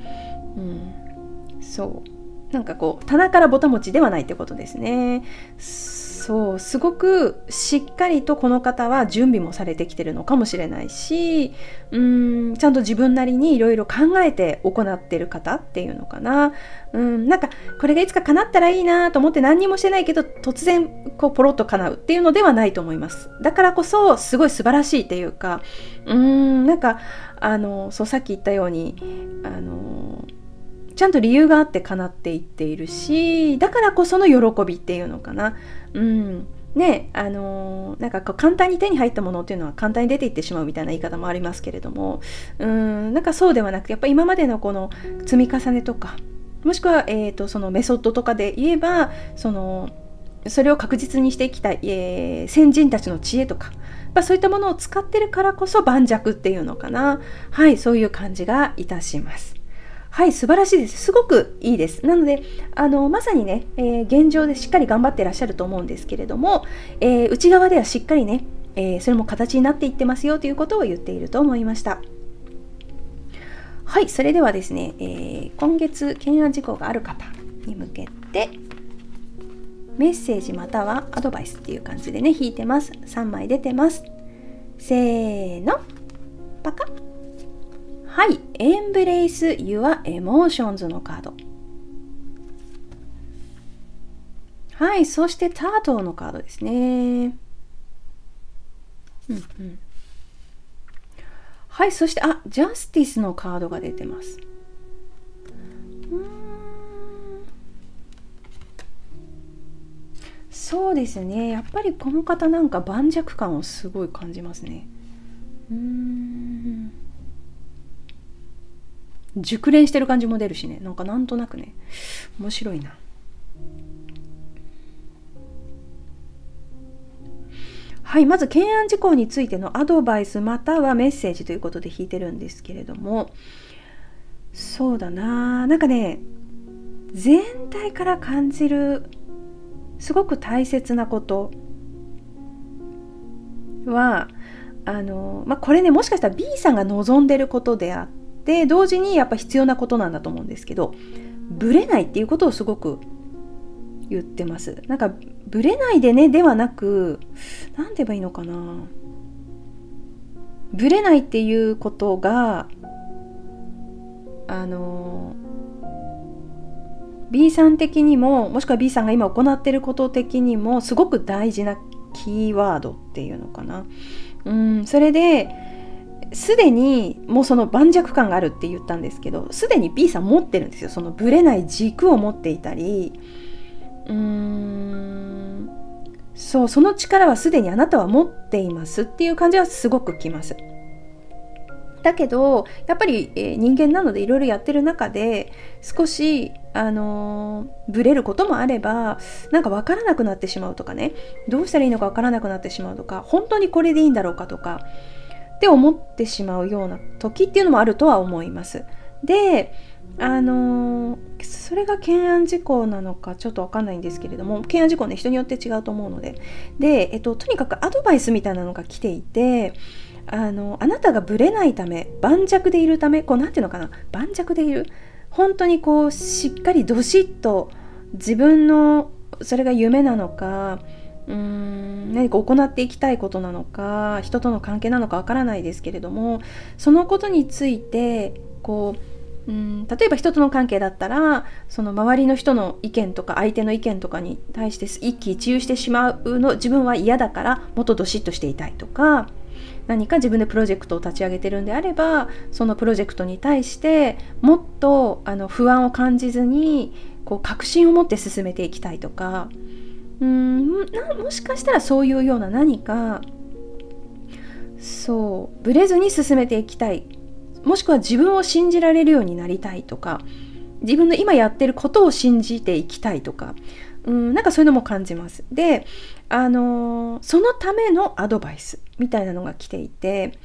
棚からぼたもちではないってことですね。そう、すごくしっかりとこの方は準備もされてきてるのかもしれないし、ちゃんと自分なりにいろいろ考えて行ってる方っていうのかな。これがいつか叶ったらいいなと思って何にもしてないけど、突然ポロッと叶うっていうのではないと思います。だからこそすごい素晴らしいっていうか、さっき言ったようにちゃんと理由があって叶っていっているし、だからこその喜びっていうのかな。簡単に手に入ったものっていうのは簡単に出ていってしまうみたいな言い方もありますけれども、そうではなくて、やっぱり今までのこの積み重ねとか、もしくは、そのメソッドとかで言えば、それを確実にしてきた、先人たちの知恵とか、そういったものを使ってるからこそ盤石っていうのかな。そういう感じがいたします。素晴らしいです。すごくいいです。なのでまさにね、現状でしっかり頑張ってらっしゃると思うんですけれども、内側ではしっかりね、それも形になっていってますよということを言っていると思いました。それではですね、今月懸案事項がある方に向けてメッセージまたはアドバイスっていう感じでね、引いてます。3枚出てます。せーの、パカッ。Embrace Your Emotions のカード。そしてタートルのカードですね。そしてジャスティスのカードが出てます。そうですね、やっぱりこの方盤石感をすごい感じますね。熟練してる感じも出るしね、なんとなくね、面白いな。まず懸案事項についてのアドバイスまたはメッセージということで引いてるんですけれども、そうだな、全体から感じるすごく大切なことはこれね、もしかしたら B さんが望んでることであって、同時にやっぱ必要なことなんだと思うんですけど、ブレないっていうことをすごく言ってます。ブレないでねではなく、なんて言えばいいのかな、ブレないっていうことがB さん的にも、もしくは B さんが今行っていること的にもすごく大事なキーワードっていうのかな。それですでにもうその盤石感があるって言ったんですけど、すでに B さん持ってるんですよ。そのブレない軸を持っていたり、その力はすでにあなたは持っていますっていう感じはすごくきます。だけどやっぱり、人間なのでいろいろやってる中で少しブレることもあれば、分からなくなってしまうとかね、どうしたらいいのか分からなくなってしまうとか、本当にこれでいいんだろうかとかって思ってしまうような時っていうのもあるとは思います。でそれが懸案事項なのかちょっと分かんないんですけれども、懸案事項ね、人によって違うと思うので、とにかくアドバイスみたいなのが来ていて、あなたがブレないため、盤石でいるため、なんていうのかな、盤石でいる、本当にしっかりどしっと自分のそれが夢なのか、何か行っていきたいことなのか、人との関係なのかわからないですけれども、そのことについて例えば人との関係だったら、その周りの人の意見とか相手の意見とかに対して一喜一憂してしまうの自分は嫌だからもっとどしっとしていたいとか、 何か自分でプロジェクトを立ち上げてるんであれば、そのプロジェクトに対してもっと不安を感じずにこう確信を持って進めていきたいとか、もしかしたらそういうような何かブレずに進めていきたい、もしくは自分を信じられるようになりたいとか、自分の今やってることを信じていきたいとか、なんかそういうのも感じます。で、そのためのアドバイスみたいなのが来ていて、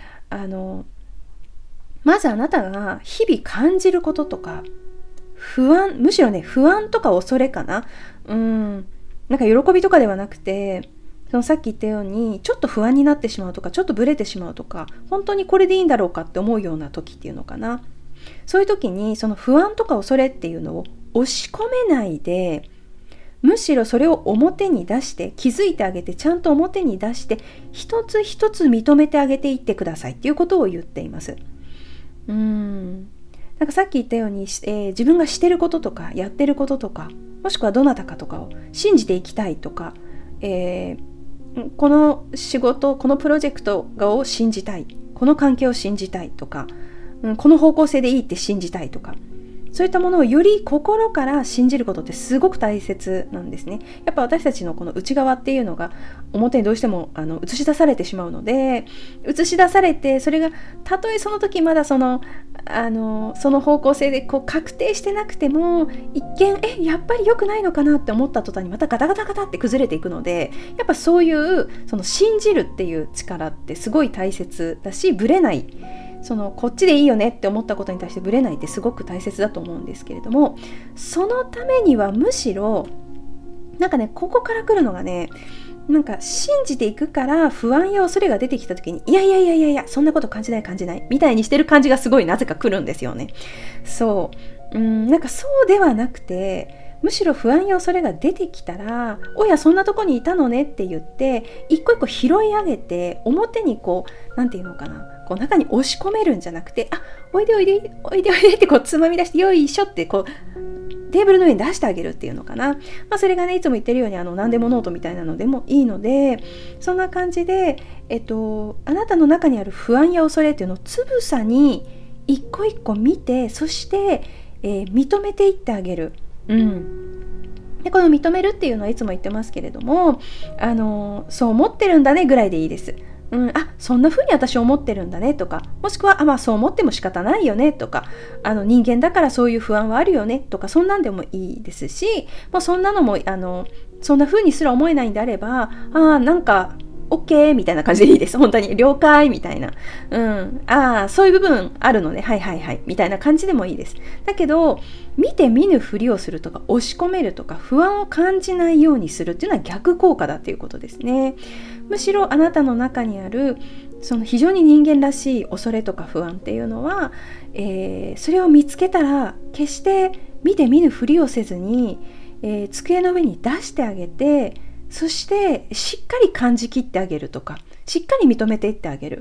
まずあなたが日々感じることとかむしろね、不安とか恐れかな、なんか喜びとかではなくて、そのさっき言ったようにちょっと不安になってしまうとか、ちょっとブレてしまうとか、本当にこれでいいんだろうかって思うような時っていうのかな。そういう時にその不安とか恐れっていうのを押し込めないで、むしろそれを表に出して、気づいてあげて、ちゃんと表に出して、一つ一つ認めてあげていってくださいっていうことを言っています。なんかさっき言ったように、自分がしてることとかやってることとか、もしくはどなたかとかを信じていきたいとか、この仕事、このプロジェクトを信じたい、この関係を信じたいとか、この方向性でいいって信じたいとか、そういったものをより心から信じることってすごく大切なんですね。やっぱ私たちのこの内側っていうのが表にどうしても映し出されてしまうので、映し出されて、それがたとえその時まだその方向性でこう確定してなくても、一見やっぱり良くないのかなって思った途端にまたガタガタガタって崩れていくので、やっぱそういうその信じるっていう力ってすごい大切だし、ぶれない、こっちでいいよねって思ったことに対してブレないってすごく大切だと思うんですけれども、そのためにはむしろなんかね、ここから来るのがね、なんか信じていくから不安や恐れが出てきた時に、いやそんなこと感じないみたいにしてる感じがすごいなぜか来るんですよね。なんかそうではなくて、むしろ不安や恐れが出てきたら、おやそんなとこにいたのねって言って一個一個拾い上げて、表にこうなんていうのかな、こう中に押し込めるんじゃなくて、おいでってこうつまみ出して、よいしょってこうテーブルの上に出してあげるっていうのかな。それがね、いつも言ってるように何でもノートみたいなのでもいいので、そんな感じで、あなたの中にある不安や恐れっていうのをつぶさに一個一個見て、そして、認めていってあげる。でこの認めるっていうのはいつも言ってますけれども、そう思ってるんだねぐらいでいいです。そんな風に私思ってるんだねとか、もしくはそう思っても仕方ないよねとか、人間だからそういう不安はあるよねとか、そんなんでもいいですし、もうそんなのもそんな風にすら思えないんであれば、なんか OK みたいな感じでいいです。本当に了解みたいな、そういう部分あるのね、はいみたいな感じでもいいです。だけど見て見ぬふりをするとか、押し込めるとか、不安を感じないようにするっていうのは逆効果だっていうことですね。むしろあなたの中にあるその非常に人間らしい恐れとか不安っていうのは、それを見つけたら決して見て見ぬふりをせずに、机の上に出してあげて、そしてしっかり感じきってあげるとか、しっかり認めていってあげる。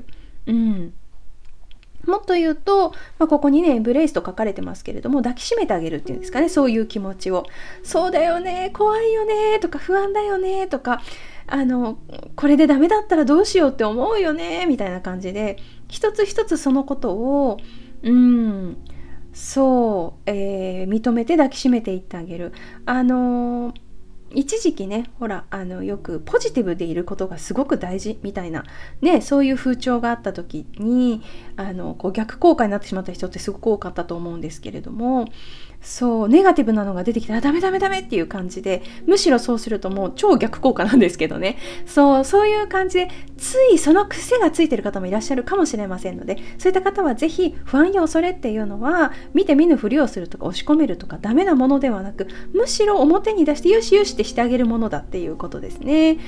もっと言うと、ここにねエンブレイスと書かれてますけれども、抱きしめてあげるっていうんですかね、そういう気持ちを。そうだよね、怖いよねとか、不安だよねとか、これでダメだったらどうしようって思うよねみたいな感じで、一つ一つそのことを認めて抱きしめていってあげる。一時期ね、ほらよくポジティブでいることがすごく大事みたいなね、そういう風潮があった時にこう逆効果になってしまった人ってすごく多かったと思うんですけれども、ネガティブなのが出てきたらダメっていう感じで、むしろそうするともう超逆効果なんですけどね、そういう感じでついその癖がついてる方もいらっしゃるかもしれませんので、そういった方はぜひ不安や恐れっていうのは見て見ぬふりをするとか押し込めるとかダメなものではなく、むしろ表に出してよしよしってしてあげるものだっていうことですね。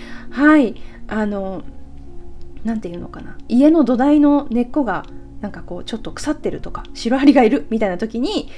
なんていうのかな、家の土台の根っこがなんかこうちょっと腐ってるとか、シロアリがいるみたいな時に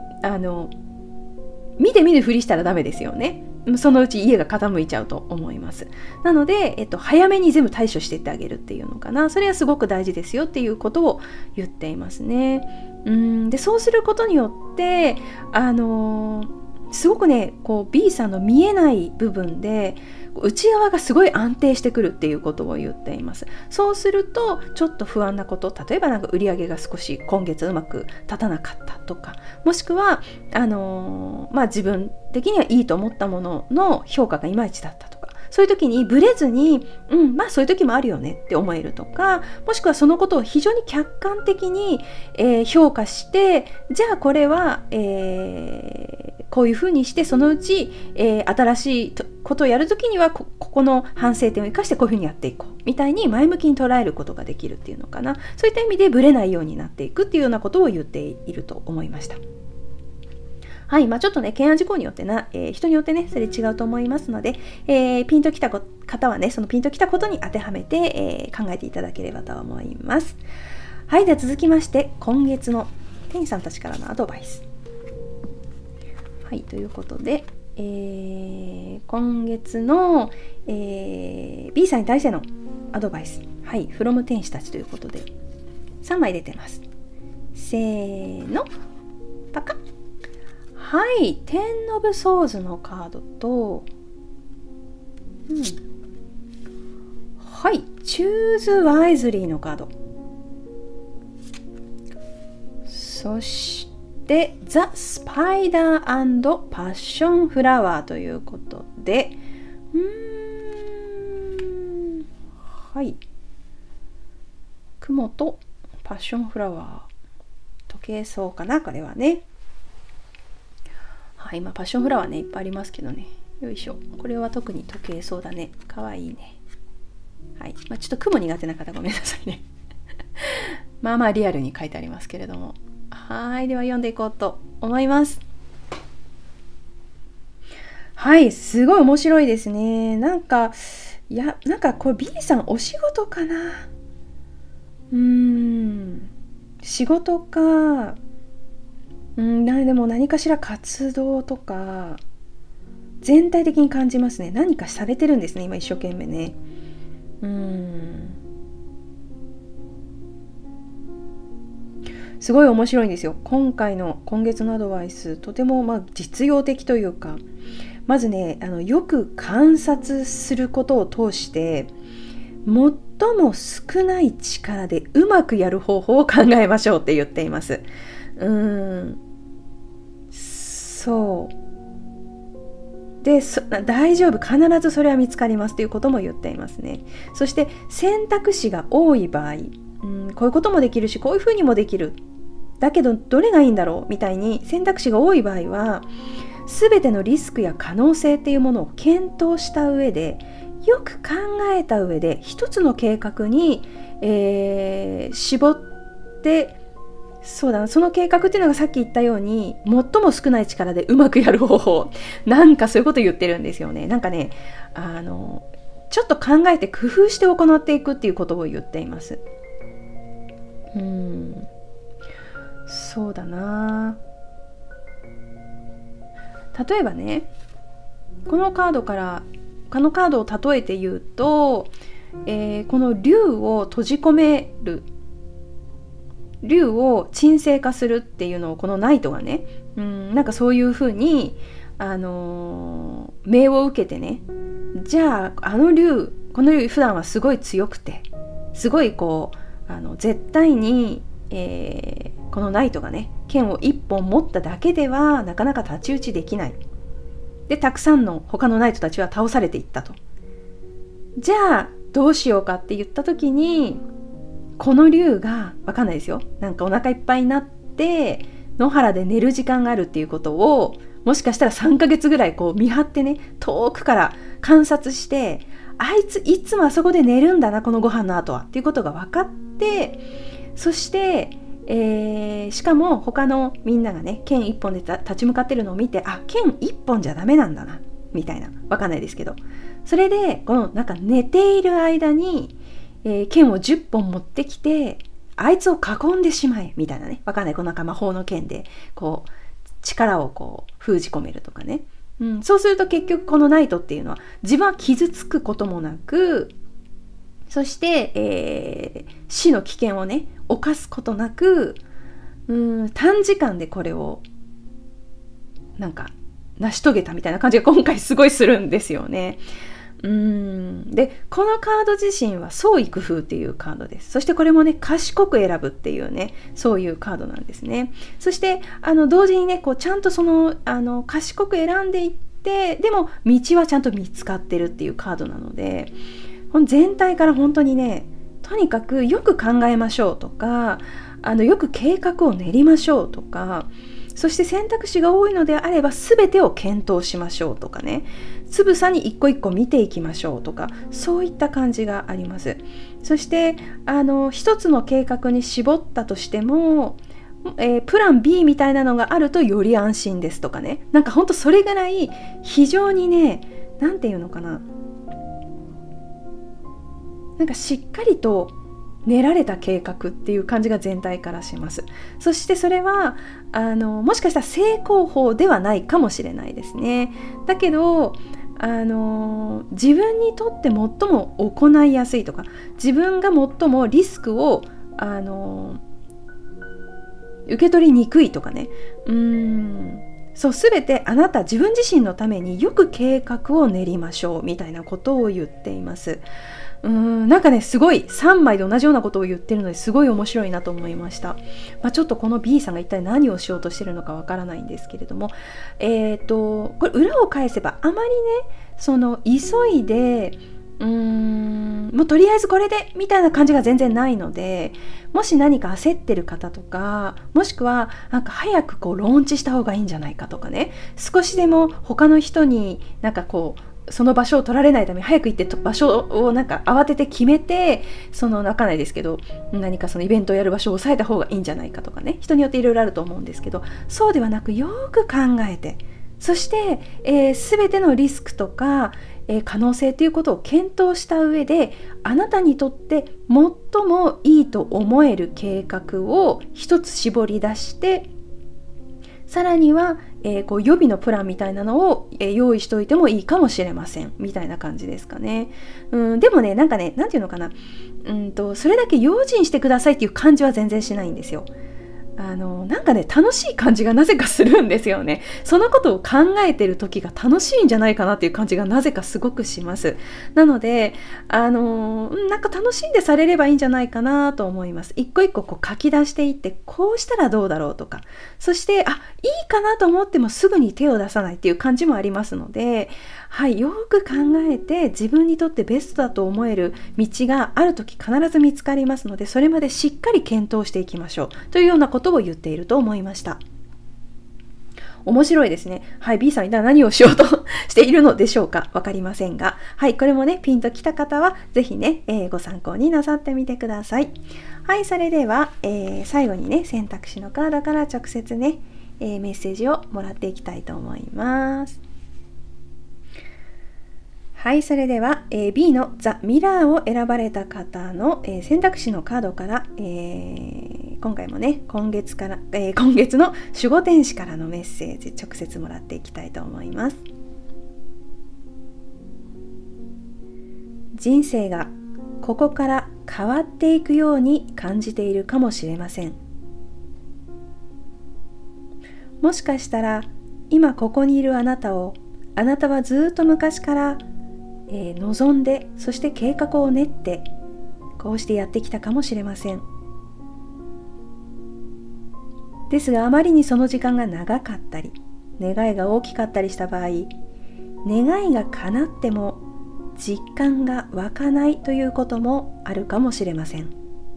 見て見ぬふりしたらダメですよね。そのうち家が傾いちゃうと思います。なので、早めに全部対処していってあげるっていうのかな、それはすごく大事ですよっていうことを言っていますね。でそうすることによってすごくねこう B さんの見えない部分で内側がすごい安定してくるっていうことを言っています。そうするとちょっと不安なこと、例えばなんか売り上げが少し今月うまく立たなかったとか、もしくは自分的にはいいと思ったものの評価がいまいちだったとか、そういう時にブレずに、そういう時もあるよねって思えるとか、もしくはそのことを非常に客観的に、評価して、じゃあこれは、こういうふうにして、そのうち、新しいことをやるときにはここの反省点を生かしてこういうふうにやっていこうみたいに前向きに捉えることができるっていうのかな。そういった意味でブレないようになっていくっていうようなことを言っていると思いました。はい、ちょっとね、懸案事項によって人によってね、それ違うと思いますので、ピンときた方はね、そのピンときたことに当てはめて、考えていただければと思います。はい、では続きまして、今月の店員さんたちからのアドバイス。はい、ということで、今月の、B さんに対してのアドバイス。はい、from 天使たちということで、3枚出てます。せーの、パカッ。はい、10 of Swords のカードと、はい、Choose Wisely のカード。そしてThe Spider and Passion Flower ということで、はい、雲とパッションフラワー、時計草かな、これはね。はい、パッションフラワーね、いっぱいありますけどね。よいしょ。これは特に時計草だね。かわいいね。はい。ちょっと雲苦手な方ごめんなさいね。リアルに書いてありますけれども。はい。では読んでいこうと思います。はい。すごい面白いですね。なんかこれ B さんお仕事かな。仕事か。でも何かしら活動とか全体的に感じますね。何かされてるんですね、今一生懸命ね。すごい面白いんですよ。今月のアドバイス、とても実用的というか、まずね、よく観察することを通して最も少ない力でうまくやる方法を考えましょうって言っています。そうで、大丈夫、必ずそれは見つかりますということも言っていますね。そして選択肢が多い場合、こういうこともできるし、こういうふうにもできる、だけどどれがいいんだろうみたいに選択肢が多い場合は、全てのリスクや可能性っていうものを検討した上で、よく考えた上で一つの計画に、絞って、その計画っていうのがさっき言ったように最も少ない力でうまくやる方法、なんかそういうこと言ってるんですよね。なんかね、ちょっと考えて工夫して行っていくっていうことを言っています。そうだな。例えばね、このカードを例えて言うと、この竜を閉じ込める、竜を鎮静化するっていうのをこのナイトがね、なんかそういうふうに、命を受けてね、じゃあこの竜普段はすごい強くて、すごい絶対に、このナイトがね、剣を一本持っただけではなかなか太刀打ちできない。で、たくさんの他のナイトたちは倒されていったと。じゃあどうしようかって言った時に、この竜が分かんないですよ、なんかお腹いっぱいになって野原で寝る時間があるっていうことを、もしかしたら3ヶ月ぐらい見張ってね、遠くから観察して、あいついつもあそこで寝るんだな、このご飯の後はっていうことが分かって、そして、しかも他のみんながね、剣一本で立ち向かってるのを見て、剣一本じゃダメなんだなみたいな、分かんないですけど、それでなんか寝ている間に剣を10本持ってきて、あいつを囲んでしまえみたいなね、わかんない、この魔法の剣で力を封じ込めるとかね、そうすると結局このナイトっていうのは自分は傷つくこともなく、そして、死の危険をね冒すことなく、短時間でこれをなんか成し遂げたみたいな感じが今回すごいするんですよね。 でこのカード自身は創意工夫っていうカードです。そしてこれもね賢く選ぶっていうねそういうカードなんですね。そして同時にねこうちゃんとその賢く選んでいってでも道はちゃんと見つかってるっていうカードなので全体から本当にねとにかくよく考えましょうとかよく計画を練りましょうとか、そして選択肢が多いのであれば全てを検討しましょうとかね、つぶさに一個一個見ていきましょうとか、そういった感じがあります。そして一つの計画に絞ったとしても、プラン B みたいなのがあるとより安心ですとかね、なんかほんとそれぐらい非常にね、なんていうのかな、なんかしっかりと練られた計画っていう感じが全体からします。そしてそれはもしかしたら成功法ではないかもしれないですね。だけど自分にとって最も行いやすいとか、自分が最もリスクを受け取りにくいとかね、そう全てあなた自分自身のためによく計画を練りましょうみたいなことを言っています。なんかねすごい3枚で同じようなことを言ってるのですごい面白いなと思いました。ちょっとこの B さんが一体何をしようとしてるのかわからないんですけれども、これ裏を返せばあまりねその急いでもうとりあえずこれでみたいな感じが全然ないので、もし何か焦ってる方とか、もしくはなんか早くこうローンチした方がいいんじゃないかとかね、少しでも他の人になんかこうその場所を取られないために早く行って場所をなんか慌てて決めて、わかんないですけど何かそのイベントをやる場所を抑えた方がいいんじゃないかとかね、人によっていろいろあると思うんですけど、そうではなくよく考えて、そして、全てのリスクとか、可能性ということを検討した上で、あなたにとって最もいいと思える計画を一つ絞り出して、さらには、こう予備のプランみたいなのを、用意しておいてもいいかもしれませんみたいな感じですかね。でもねなんかねなんていうのかな、それだけ用心してくださいっていう感じは全然しないんですよ。なんかね楽しい感じがなぜかするんですよね。そのことを考えてる時が楽しいんじゃないかなっていう感じがなぜかすごくします。なのでなんか楽しんでされればいいんじゃないかなと思います。一個一個こう書き出していって、こうしたらどうだろうとか、そしていいかなと思ってもすぐに手を出さないっていう感じもありますので、はい、よく考えて自分にとってベストだと思える道がある時必ず見つかりますので、それまでしっかり検討していきましょうというようなことを言っていると思いました。面白いですね。はい、B さん一体何をしようとしているのでしょうか、わかりませんが、はい、これもねピンときた方はぜひね、ご参考になさってみてください。はい、それでは、最後にね選択肢のカードから直接ね、メッセージをもらっていきたいと思います。はい、それでは、B のザ・ミラーを選ばれた方の、選択肢のカードから、今回もね今月の守護天使からのメッセージ直接もらっていきたいと思います。人生がここから変わっていくように感じているかもしれません。もしかしたら今ここにいるあなたはずっと昔から望んで、そして計画を練ってこうしてやってきたかもしれません。ですがあまりにその時間が長かったり願いが大きかったりした場合、願いが叶っても実感が湧かないということもあるかもしれません。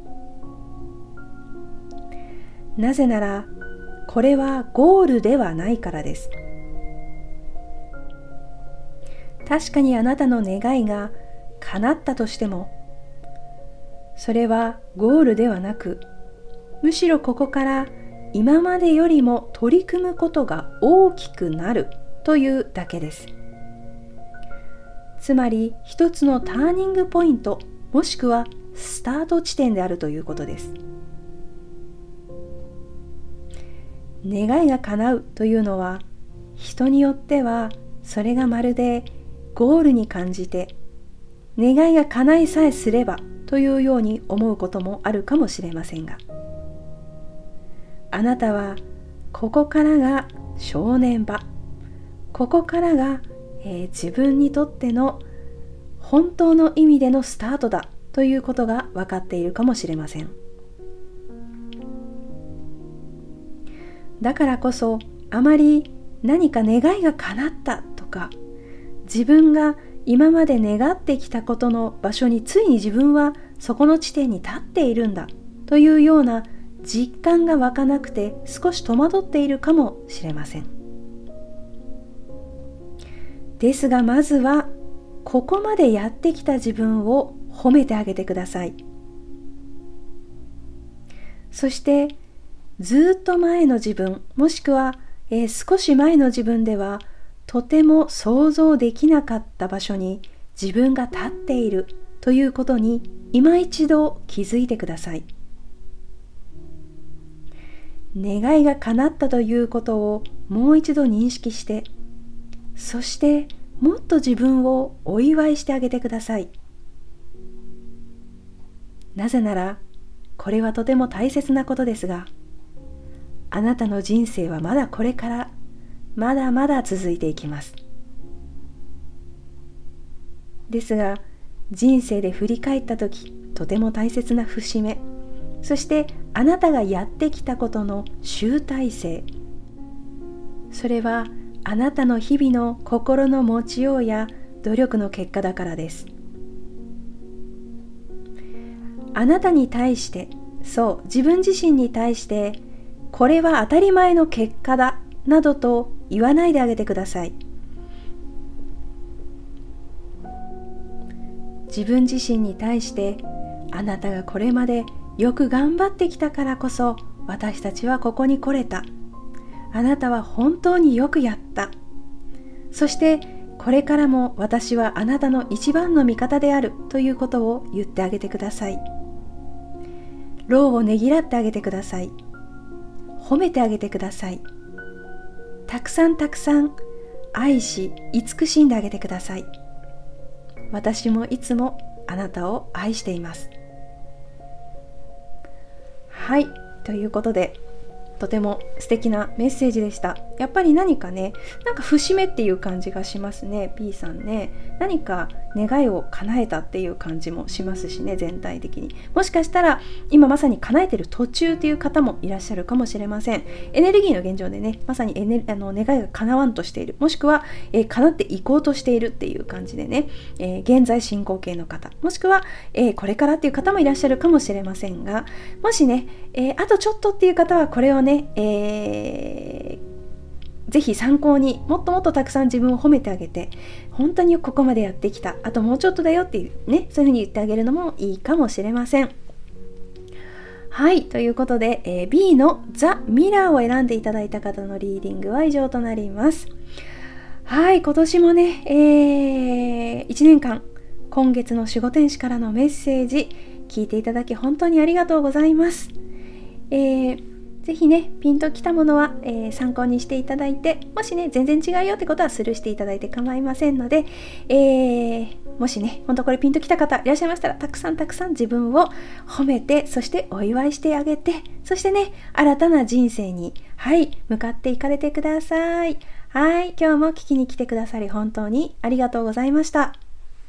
なぜならこれはゴールではないからです。確かにあなたの願いが叶ったとしても、それはゴールではなく、むしろここから今までよりも取り組むことが大きくなるというだけです。つまり一つのターニングポイント、もしくはスタート地点であるということです。願いが叶うというのは、人によってはそれがまるでゴールに感じて、願いが叶いさえすればというように思うこともあるかもしれませんが、あなたはここからが正念場、ここからが、自分にとっての本当の意味でのスタートだということが分かっているかもしれません。だからこそ、あまり何か願いが叶ったとか、自分が今まで願ってきたことの場所についに自分はそこの地点に立っているんだというような実感が湧かなくて少し戸惑っているかもしれません。ですがまずはここまでやってきた自分を褒めてあげてください。そしてずっと前の自分、もしくは、少し前の自分ではとても想像できなかった場所に自分が立っているということに今一度気づいてください。願いが叶ったということをもう一度認識して、そしてもっと自分をお祝いしてあげてください。なぜならこれはとても大切なことですが、あなたの人生はまだこれからまだまだ続いていきます。ですが人生で振り返ったとき、とても大切な節目、そしてあなたがやってきたことの集大成、それはあなたの日々の心の持ちようや努力の結果だからです。あなたに対して、そう、自分自身に対して、これは当たり前の結果だなどと言わないであげてください。自分自身に対して、あなたがこれまでよく頑張ってきたからこそ私たちはここに来れた。あなたは本当によくやった。そしてこれからも私はあなたの一番の味方であるということを言ってあげてください。労をねぎらってあげてください。褒めてあげてください。たくさんたくさん愛し慈しんであげてください。私もいつもあなたを愛しています。はい、ということでとても素敵なメッセージでした。やっぱり何かね、なんか節目っていう感じがしますね。 P さんね、何か願いを叶えたっていう感じもしますしね。全体的にもしかしたら今まさに叶えてる途中っていう方もいらっしゃるかもしれません。エネルギーの現状でね、まさに願いが叶わんとしている、もしくは、叶っていこうとしているっていう感じでね、現在進行形の方、もしくは、これからっていう方もいらっしゃるかもしれませんが、もしね、あとちょっとっていう方はこれをね、ぜひ参考にもっともっとたくさん自分を褒めてあげて、本当にここまでやってきた、あともうちょっとだよっていうね、そういうふうに言ってあげるのもいいかもしれません。はい、ということで、B のザ・ミラーを選んでいただいた方のリーディングは以上となります。はい、今年もね、1年間今月の守護天使からのメッセージ聞いていただき本当にありがとうございます。ぜひね、ピンときたものは、参考にしていただいて、もしね、全然違うよってことはスルーしていただいて構いませんので、もしね、本当これピンときた方いらっしゃいましたら、たくさんたくさん自分を褒めて、そしてお祝いしてあげて、そしてね、新たな人生に、はい、向かっていかれてください。はい、今日も聞きに来てくださり本当にありがとうございました。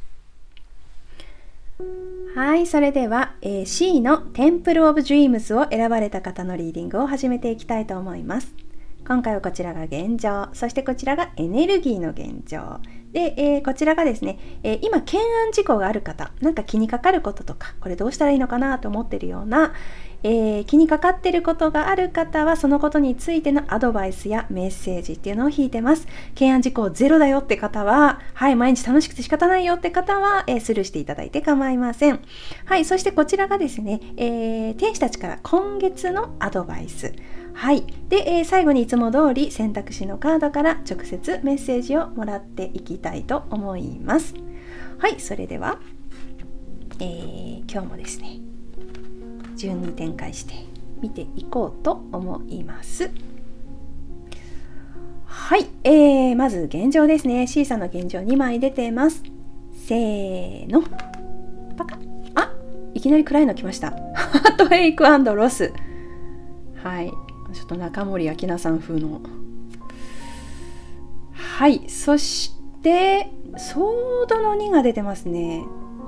はい、それでは、C のテンプルオブ・ドリームズを選ばれた方のリーディングを始めていきたいと思います。今回はこちらが現状、そしてこちらがエネルギーの現状で、こちらがですね、今懸案事項がある方、なんか気にかかることとか、これどうしたらいいのかなと思っているような、気にかかっていることがある方はそのことについてのアドバイスやメッセージっていうのを引いてます。懸案事項ゼロだよって方は、はい、毎日楽しくて仕方ないよって方は、スルーしていただいて構いません。はい、そしてこちらがですね、天使たちから今月のアドバイス。はい、で、最後にいつも通り選択肢のカードから直接メッセージをもらっていきたいと思います。はい、それでは、今日もですね、順に展開して見ていこうと思います。はい、まず現状ですね。 C さんの現状2枚出てます。せーの、パカッ。あ、いきなり暗いの来ました。ハートヘイク&ロス。はい、ちょっと中森明菜さん風の。はい、そしてソードの2が出てますね。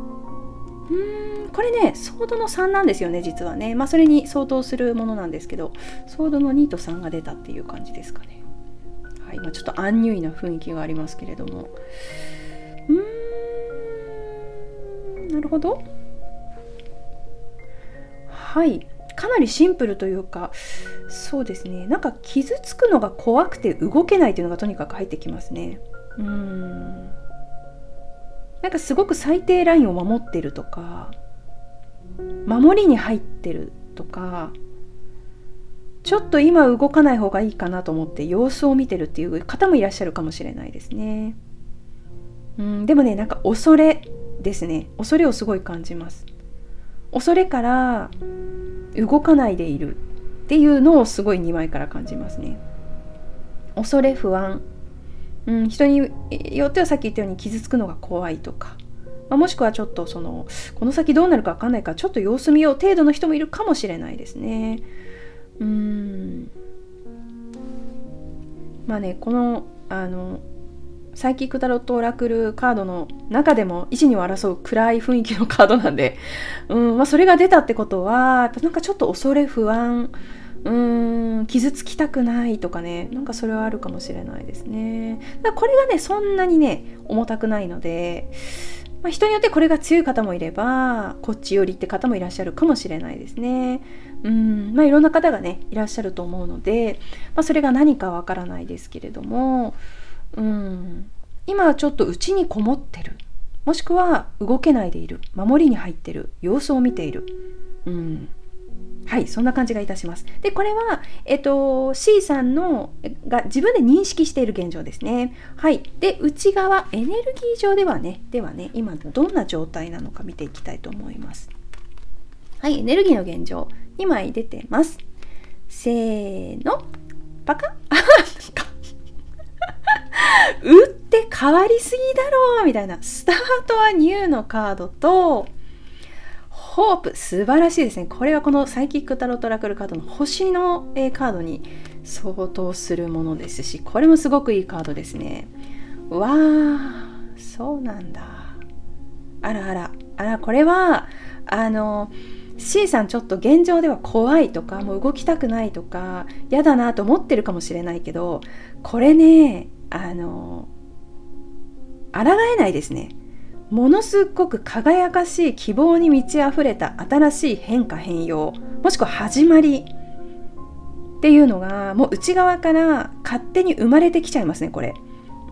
これねソードの3なんですよね、実はね。それに相当するものなんですけど、ソードの2と3が出たっていう感じですかね。はい、ちょっとアンニュイな雰囲気がありますけれども、なるほど。はい、かなりシンプルというか、そうですね、なんか傷つくのが怖くて動けないというのがとにかく入ってきますね。なんかすごく最低ラインを守ってるとか、守りに入ってるとか、ちょっと今動かない方がいいかなと思って様子を見てるっていう方もいらっしゃるかもしれないですね。でもね、なんか恐れですね。恐れをすごい感じます。恐れから動かないでいるっていうのをすごい2枚から感じますね。恐れ、不安、人によってはさっき言ったように傷つくのが怖いとか、もしくはちょっとこの先どうなるか分かんないからちょっと様子見よう程度の人もいるかもしれないですね。このサイキックタロットオラクルカードの中でも1、2を争う暗い雰囲気のカードなんで、それが出たってことはやっぱなんかちょっと恐れ、不安、傷つきたくないとかね、なんかそれはあるかもしれないですね。だからこれがねそんなにね重たくないので、人によってこれが強い方もいればこっち寄りって方もいらっしゃるかもしれないですね。いろんな方がねいらっしゃると思うので、それが何かわからないですけれども、今はちょっと内にこもってる、もしくは動けないでいる、守りに入ってる、様子を見ている、はい、そんな感じがいたします。で、これは、C さんのが自分で認識している現状ですね。はい。で、内側、エネルギー上ではね、今どんな状態なのか見ていきたいと思います。はい、エネルギーの現状、2枚出てます。せーの、パカッ打って変わりすぎだろうみたいな、スタートはニューのカードと、ホープ、素晴らしいですね。これはこのサイキックタロットオラクルカードの星のカードに相当するものですし、これもすごくいいカードですね。わー、そうなんだ。あら、これはC さんちょっと現状では怖いとか、もう動きたくないとか、嫌だなと思ってるかもしれないけど、これね、抗えないですね。ものすごく輝かしい希望に満ち溢れた新しい変化変容、もしくは始まりっていうのがもう内側から勝手に生まれてきちゃいますね、これ。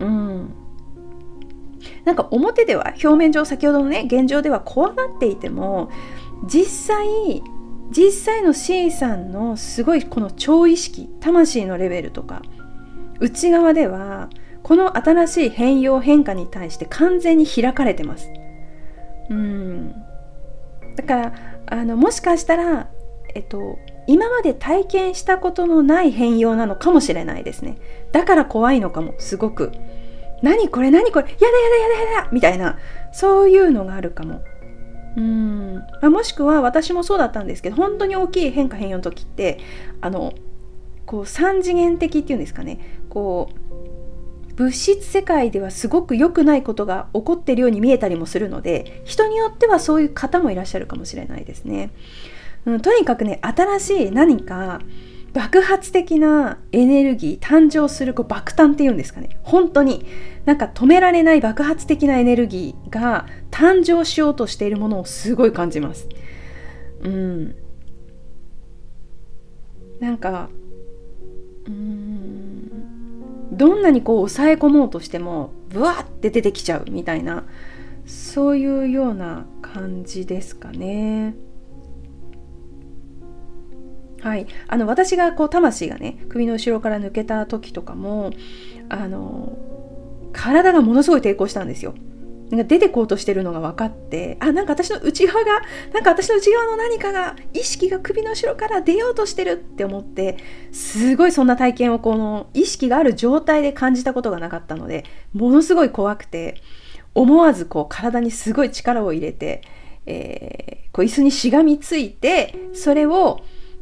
なんか表では表面上、先ほどのね現状では怖がっていても、実際の C さんのすごいこの超意識、魂のレベルとか内側ではこの新しい変容変化に対して完全に開かれてます。だからもしかしたら今まで体験したことのない変容なのかもしれないですね。だから怖いのかも、すごく。何これやだみたいな、そういうのがあるかも。もしくは私もそうだったんですけど、本当に大きい変化変容の時ってこう三次元的っていうんですかね、こう物質世界ではすごく良くないことが起こっているように見えたりもするので、人によってはそういう方もいらっしゃるかもしれないですね。とにかくね、新しい何か爆発的なエネルギー誕生する、爆誕っていうんですかね、本当になんか止められない爆発的なエネルギーが誕生しようとしているものをすごい感じます。なんかどんなに抑え込もうとしてもブワーって出てきちゃうみたいな、そういうような感じですかね。はい、私が魂がね首の後ろから抜けた時とかも体がものすごい抵抗したんですよ。なんか出てこうとしてるのが分かって、なんか私の内側の何かが、意識が首の後ろから出ようとしてるって思って、すごいそんな体験をこの意識がある状態で感じたことがなかったので、ものすごい怖くて、思わず体にすごい力を入れて、椅子にしがみついて、それを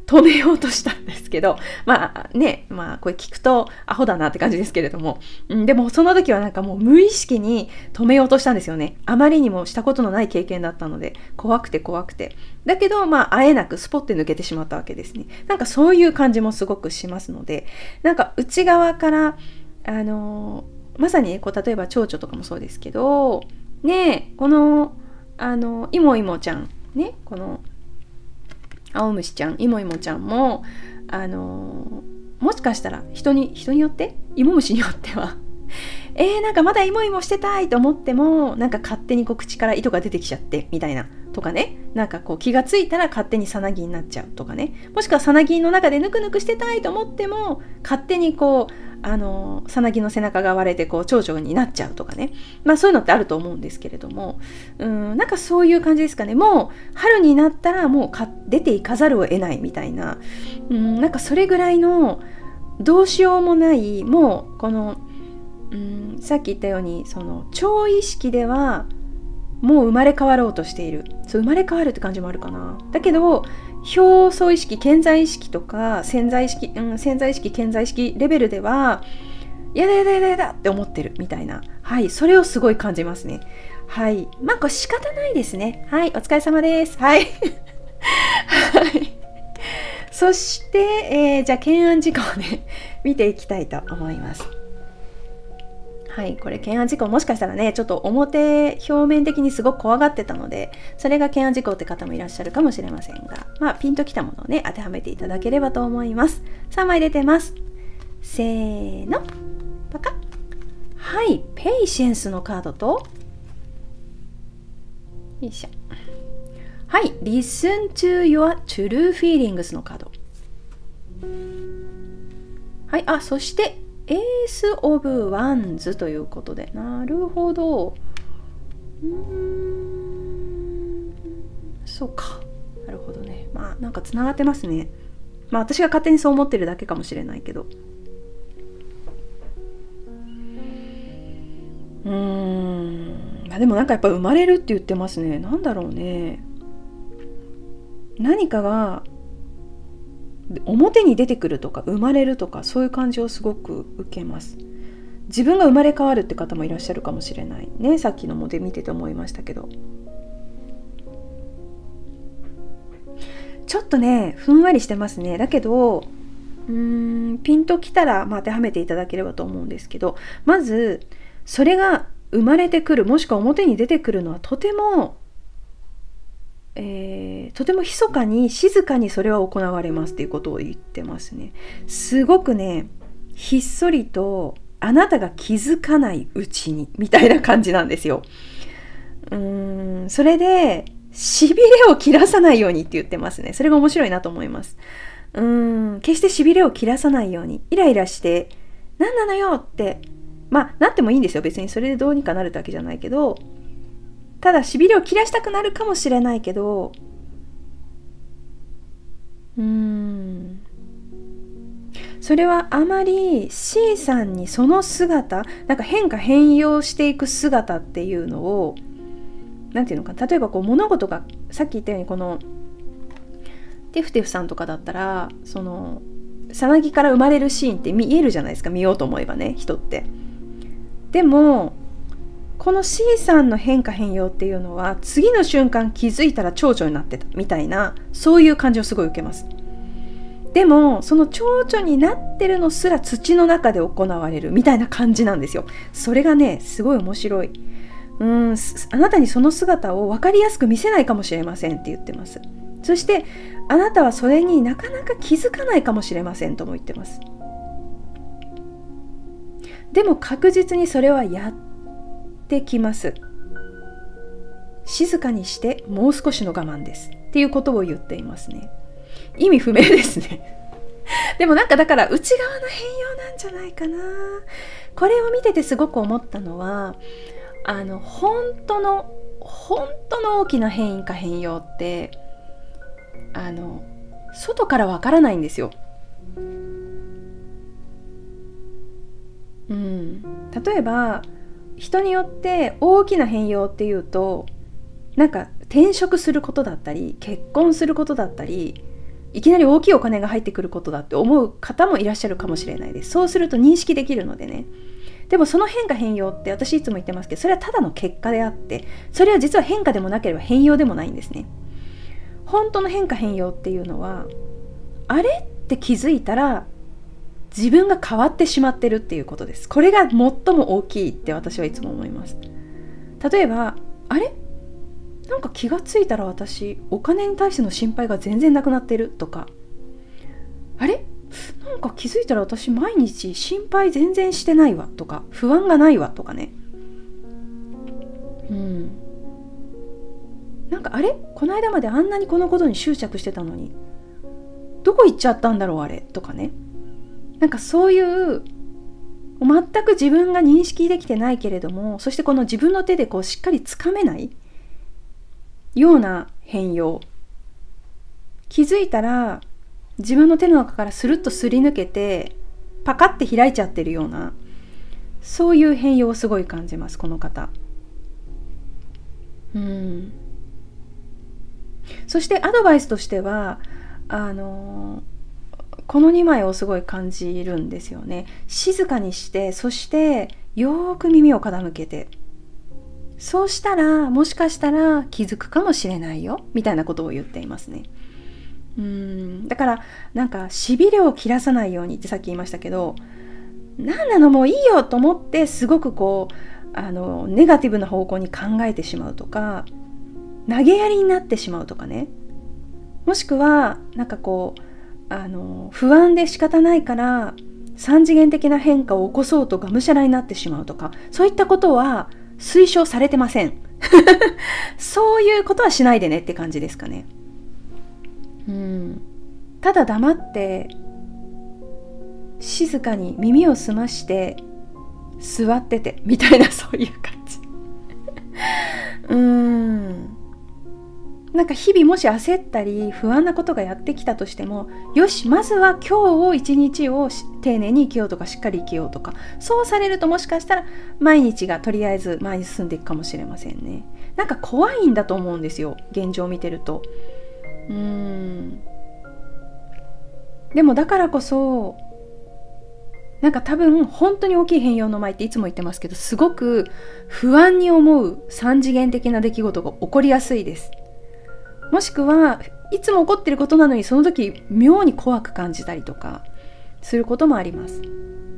止めようとしたんですけど、まあね、まあこれ聞くとアホだなって感じですけれども、でもその時はなんかもう無意識に止めようとしたんですよね。あまりにもしたことのない経験だったので、怖くて怖くて。だけど、まあ、あえなくスポッて抜けてしまったわけですね。なんかそういう感じもすごくしますので、なんか内側から、まさにね、こう例えば蝶々とかもそうですけど、ね、この、いもいもちゃん、ね、この、青虫ちゃん、いもいもちゃんも、もしかしたら人によって、芋虫によってはなんかまだイモイモしてたいと思っても、なんか勝手にこう口から糸が出てきちゃってみたいなとかね、なんかこう気がついたら勝手にさなぎになっちゃうとかね、もしくはさなぎの中でぬくぬくしてたいと思っても勝手にこうさなぎの背中が割れてこう蝶々になっちゃうとかね、まあそういうのってあると思うんですけれども、なんかそういう感じですかね。もう春になったらもう出ていかざるを得ないみたいな、なんかそれぐらいのどうしようもない、もうこのさっき言ったようにその超意識ではもう生まれ変わろうとしている、そう生まれ変わるって感じもあるかな。だけど表層意識、顕在意識とか潜在意識、潜在意識、顕在意識レベルではやだやだやだやだって思ってるみたいな、はい、それをすごい感じますね。はい、まあこれ仕方ないですね。はい、お疲れ様です。はいはい。そして、じゃあ懸案事項をね見ていきたいと思います。はい、これ懸案事項もしかしたらねちょっと表面的にすごく怖がってたので、それが懸案事項って方もいらっしゃるかもしれませんが、まあピンときたものをね当てはめていただければと思います。3枚出てます。せーの、パカッ。はい、ペイシェンスのカードと、よいしょ、はい、Listen to your true feelings のカード。はい、あ、そしてエース・オブ・ワンズということで、なるほど。そうか。なるほどね。まあなんかつながってますね。まあ私が勝手にそう思ってるだけかもしれないけど。でもなんかやっぱ生まれるって言ってますね。なんだろうね。何かが表に出てくるとか生まれるとか、そういう感じをすごく受けます。自分が生まれ変わるって方もいらっしゃるかもしれないね。さっきのもで見てて思いましたけど、ちょっとねふんわりしてますね。だけどピンときたら、まあ、当てはめていただければと思うんですけど、まずそれが生まれてくる、もしくは表に出てくるのはとても密かに静かにそれは行われますっていうことを言ってますね。すごくねひっそりとあなたが気づかないうちにみたいな感じなんですよ。それでしびれを切らさないようにって言ってますね。それが面白いなと思います。決してしびれを切らさないように、イライラして何なのよってまあなってもいいんですよ。別にそれでどうにかなるだけじゃないけど、ただしびれを切らしたくなるかもしれないけど、それはあまり C さんにその姿、なんか変化変容していく姿っていうのを、なんていうのか、例えばこう物事がさっき言ったようにこのテフテフさんとかだったら、そのさなぎから生まれるシーンって見えるじゃないですか、見ようと思えばね、人って。でもこの C さんの変化変容っていうのは次の瞬間気づいたら蝶々になってたみたいな、そういう感じをすごい受けます。でもその蝶々になってるのすら土の中で行われるみたいな感じなんですよ。それがねすごい面白い。あなたにその姿を分かりやすく見せないかもしれませんって言ってます。そしてあなたはそれになかなか気づかないかもしれませんとも言ってます。でも確実にそれはやってきます。静かにしてもう少しの我慢ですっていうことを言っていますね。意味不明ですね。でもなんかだから内側の変容なんじゃないかな。これを見ててすごく思ったのは、本当の大きな変異か変容って外からわからないんですよ。例えば人によって大きな変容っていうと、なんか転職することだったり結婚することだったり、 いきなり大きいお金が入ってくることだって思う方もいらっしゃるかもしれないです。そうすると認識できるのでね。でもその変化変容って私いつも言ってますけど、それはただの結果であって、それは実は変化でもなければ変容でもないんですね。本当の変化変容っていうのは、あれって気づいたら自分が変わってしまってるっていうことです。これが最も大きいって私はいつも思います。例えば、あれなんか気がついたら私お金に対しての心配が全然なくなってるとか、あれなんか気づいたら私毎日心配全然してないわとか、不安がないわとかね。なんかあれこの間まであんなにこのことに執着してたのにどこ行っちゃったんだろうあれとかね。なんかそういう全く自分が認識できてないけれども、そしてこの自分の手でこうしっかりつかめないような変容、気づいたら自分の手の中からスルッとすり抜けてパカッて開いちゃってるような、そういう変容をすごい感じます、この方。そしてアドバイスとしてはこの2枚をすごい感じるんですよね。静かにして、そしてよーく耳を傾けて、そうしたらもしかしたら気づくかもしれないよみたいなことを言っていますね。だからなんかしびれを切らさないようにってさっき言いましたけど、なんなのもういいよと思ってすごくこうネガティブな方向に考えてしまうとか、投げやりになってしまうとかね、もしくはなんかこう不安で仕方ないから三次元的な変化を起こそうとがむしゃらになってしまうとか、そういったことは推奨されてませんそういうことはしないでねって感じですかね。ただ黙って静かに耳を澄まして座っててみたいな、そういう感じなんか日々もし焦ったり不安なことがやってきたとしても、よしまずは今日を一日を丁寧に生きようとか、しっかり生きようとか、そうされるともしかしたら毎日がとりあえず前に進んでいくかもしれませんね。なんか怖いんだと思うんですよ、現状を見てると。でもだからこそなんか多分本当に大きい変容の前っていつも言ってますけど、すごく不安に思う三次元的な出来事が起こりやすいです。もしくはいつも起こってることなのにその時妙に怖く感じたりとかすることもあります。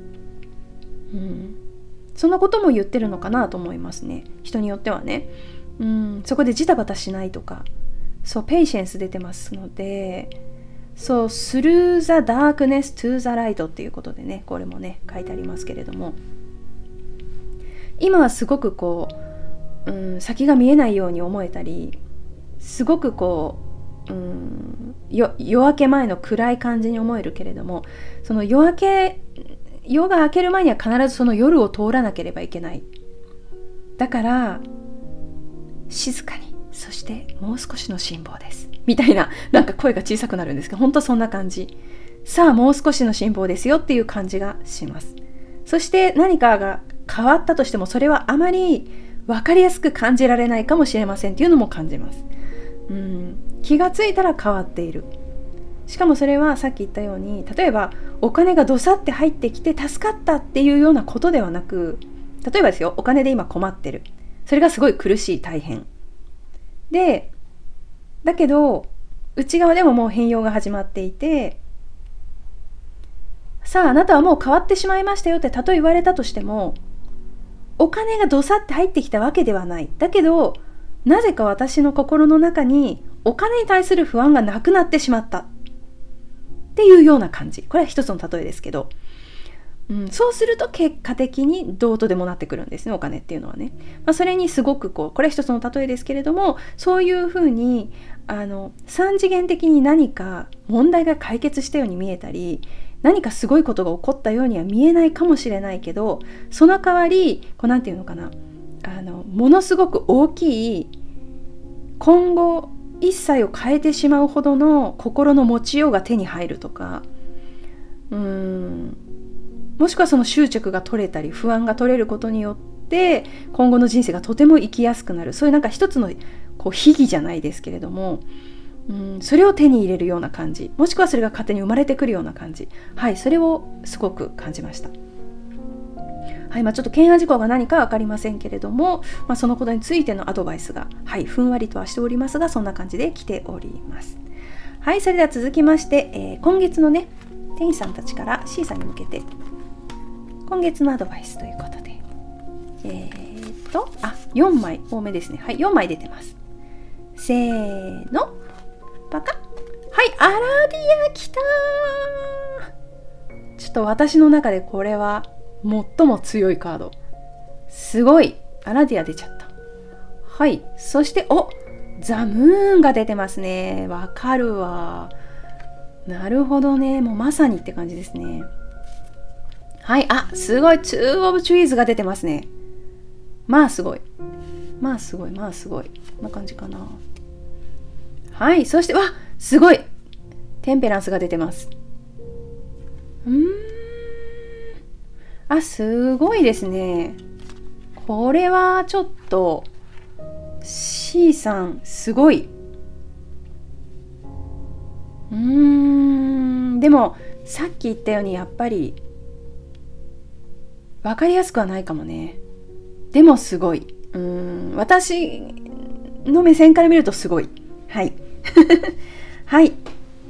そのことも言ってるのかなと思いますね、人によってはね。そこでジタバタしないとか、そうペイシェンス出てますので、そうthrough the darkness to the light っていうことでね、これもね書いてありますけれども、今はすごくこう、先が見えないように思えたり、すごくこう、夜明け前の暗い感じに思えるけれども、その夜が明ける前には必ずその夜を通らなければいけない。だから静かに、そしてもう少しの辛抱ですみたいな、なんか声が小さくなるんですけど、本当そんな感じ。さあもう少しの辛抱ですよっていう感じがします。そして何かが変わったとしても、それはあまり分かりやすく感じられないかもしれませんっていうのも感じます。気がついたら変わっている。しかもそれはさっき言ったように、例えばお金がどさって入ってきて助かったっていうようなことではなく、例えばですよ、お金で今困ってる、それがすごい苦しい、大変で、だけど内側でももう変容が始まっていて、さああなたはもう変わってしまいましたよってたとえ言われたとしても、お金がどさって入ってきたわけではない。だけどなぜか私の心の中にお金に対する不安がなくなってしまったっていうような感じ。これは一つの例えですけど、そうすると結果的にどうとでもなってくるんですね、お金っていうのはね。それにすごくこれは一つの例えですけれども、そういうふうに三次元的に何か問題が解決したように見えたり、何かすごいことが起こったようには見えないかもしれないけど、その代わりなんていうのかな、ものすごく大きい、今後一切を変えてしまうほどの心の持ちようが手に入るとか、もしくはその執着が取れたり不安が取れることによって今後の人生がとても生きやすくなる、そういうなんか一つの悲劇じゃないですけれども、 それを手に入れるような感じ、もしくはそれが勝手に生まれてくるような感じ、はい、それをすごく感じました。はい、ちょっと懸案事項が何か分かりませんけれども、そのことについてのアドバイスが、はい、ふんわりとはしておりますが、そんな感じで来ております。はい、それでは続きまして、今月のね、店員さんたちから C さんに向けて、今月のアドバイスということで、4枚多めですね。はい、4枚出てます。せーの、パカッ。はい、アラディア来たー。ちょっと私の中でこれは最も強いカード。すごい、アラディア出ちゃった。はい、そして、ザムーンが出てますね。わかるわ。なるほどね。もうまさにって感じですね。はい、すごい、ツーオブチュイーズが出てますね。すごい。すごい。こんな感じかな。はい、そして、すごい。テンペランスが出てます。すごいですね。これはちょっと、C さん、すごい。でも、さっき言ったように、やっぱり、わかりやすくはないかもね。でも、すごい。私の目線から見るとすごい。はい。はい。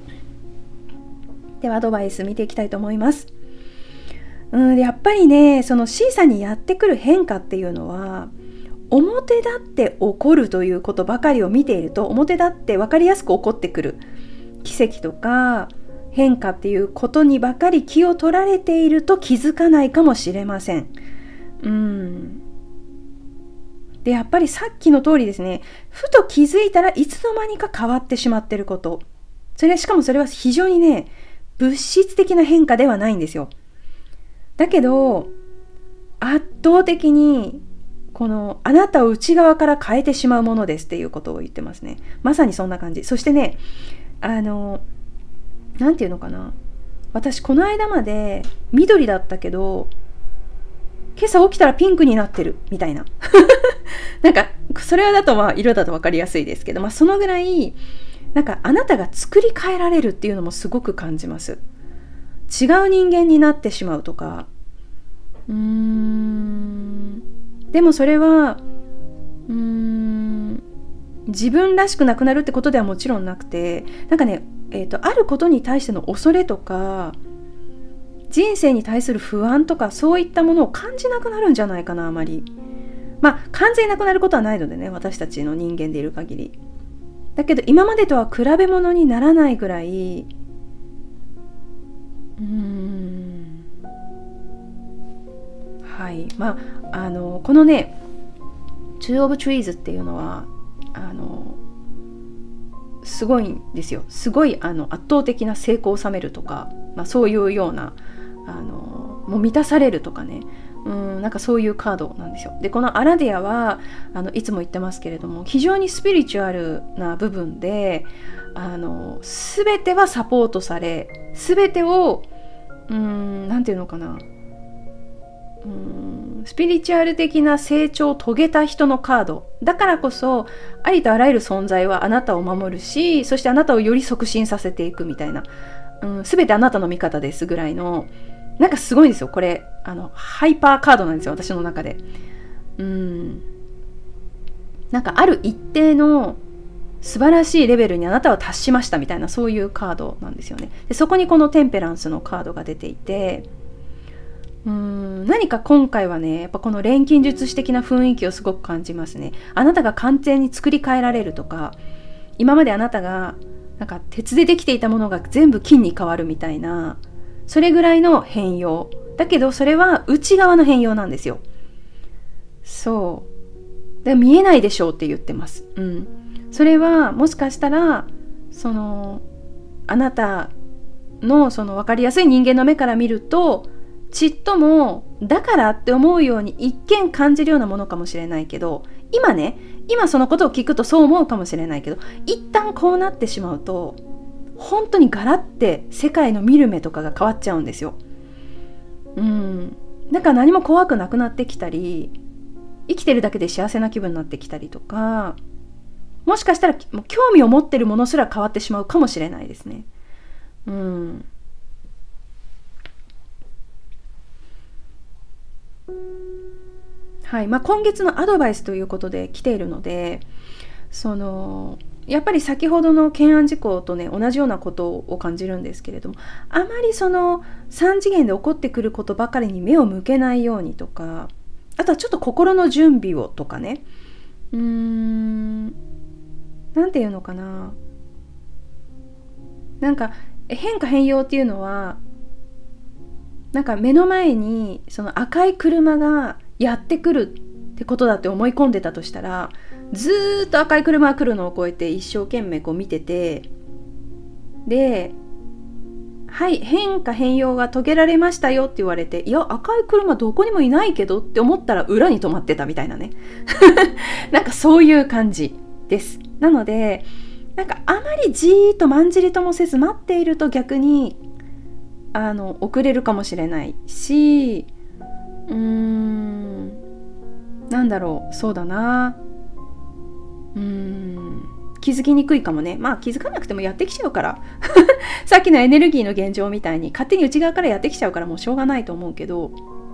ではアドバイス見ていきたいと思います。やっぱりね、その C さんにやってくる変化っていうのは、表立って起こるということばかりを見ていると、表立って分かりやすく起こってくる奇跡とか変化っていうことにばかり気を取られていると気づかないかもしれません。で、やっぱりさっきの通りですね、ふと気づいたらいつの間にか変わってしまってること。しかもそれは非常にね、物質的な変化ではないんですよ。だけど、圧倒的に、あなたを内側から変えてしまうものですっていうことを言ってますね。まさにそんな感じ。そしてね、なんていうのかな。私、この間まで緑だったけど、今朝起きたらピンクになってるみたいな。なんか、それはだと色だと分かりやすいですけど、そのぐらい、なんかあなたが作り変えられるっていうのもすごく感じます。違う人間になってしまうとか。でもそれは、自分らしくなくなるってことではもちろんなくて、なんかね、あることに対しての恐れとか、人生に対する不安とか、そういったものを感じなくなるんじゃないかな、あまり。完全になくなることはないのでね、私たちの人間でいる限り。だけど、今までとは比べ物にならないぐらい、はい。このね、Two of Trees っていうのは、すごいんですよ。すごい圧倒的な成功を収めるとか、そういうようなもう満たされるとかね、なんかそういうカードなんですよ。で、このアラディアはいつも言ってますけれども、非常にスピリチュアルな部分で全てはサポートされ、全てをなんていうのかな、スピリチュアル的な成長を遂げた人のカードだからこそ、ありとあらゆる存在はあなたを守るし、そしてあなたをより促進させていくみたいな、全てあなたの味方ですぐらいの、なんかすごいんですよ。これハイパーカードなんですよ、私の中で。なんかある一定の素晴らしいレベルにあなたは達しましたみたいな、そういうカードなんですよね。で、そこにこのテンペランスのカードが出ていて、何か今回はね、やっぱこの錬金術師的な雰囲気をすごく感じますね。あなたが完全に作り変えられるとか、今まであなたがなんか鉄でできていたものが全部金に変わるみたいな、それぐらいの変容だけど、それは内側の変容なんですよ。そうで、見えないでしょうって言ってます。それはもしかしたらあなたの分かりやすい人間の目から見ると、ちっともだからって思うように一見感じるようなものかもしれないけど、今そのことを聞くとそう思うかもしれないけど、一旦こうなってしまうと本当にガラッて世界の見る目とかが変わっちゃうんですよ。だから何も怖くなくなってきたり、生きてるだけで幸せな気分になってきたりとか、 もしかしたらもう興味を持ってるものすら変わってしまうかもしれないですね。はい、今月のアドバイスということで来ているので、やっぱり先ほどの懸案事項とね同じようなことを感じるんですけれども、あまり3次元で起こってくることばかりに目を向けないようにとか、あとはちょっと心の準備をとかね、なんていうのかな、なんか変化変容っていうのは、なんか目の前にその赤い車がやってくるってことだって思い込んでたとしたら、ずーっと赤い車が来るのを越えて一生懸命こう見てて、で、はい、変化変容が遂げられましたよって言われて、いや赤い車どこにもいないけどって思ったら裏に止まってたみたいなねなんかそういう感じです。なのでなんかあまりじーっとまんじりともせず待っていると逆に遅れるかもしれないし、なんだろう、そうだな、気づきにくいかもね。気づかなくてもやってきちゃうからさっきのエネルギーの現状みたいに勝手に内側からやってきちゃうからもうしょうがないと思うけど、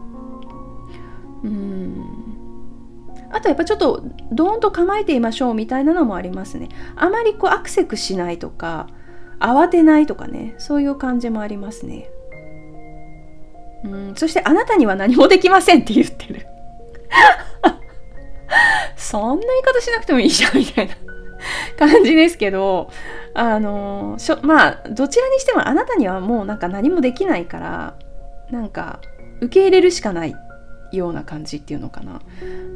あとやっぱちょっとドーンと構えていましょうみたいなのもありますね。あまりこうアクセクしないとか慌てないとかね、そういう感じもありますね。そしてあなたには何もできませんって言ってるそんな言い方しなくてもいいじゃんみたいな感じですけど、どちらにしてもあなたにはもうなんか何もできないから、なんか受け入れるしかないような感じっていうのかな。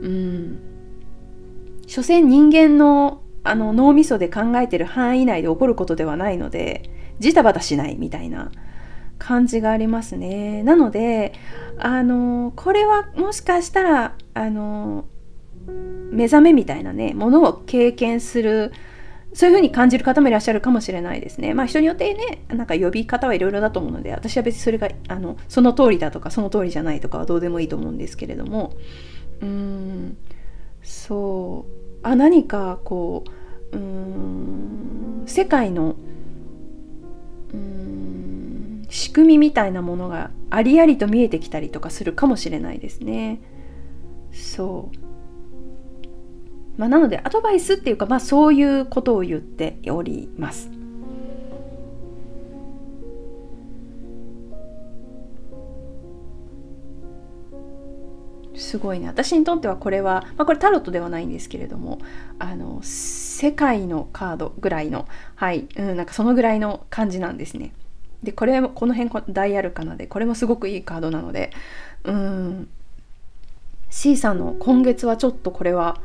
所詮人間の脳みそで考えてる範囲内で起こることではないので、ジタバタしないみたいな感じがありますね。なのでこれはもしかしたら目覚めみたいなねものを経験する、そういう風に感じる方もいらっしゃるかもしれないですね。人によってね、なんか呼び方はいろいろだと思うので、私は別にそれがその通りだとかその通りじゃないとかはどうでもいいと思うんですけれども、何かこう世界の仕組みみたいなものがありありと見えてきたりとかするかもしれないですね。なのでアドバイスっていうか、そういうことを言っております。すごいね。私にとってはこれは、これタロットではないんですけれども、世界のカードぐらいの、なんかそのぐらいの感じなんですね。で、この辺大アルカナで、これもすごくいいカードなので、C さんの今月はちょっとこれは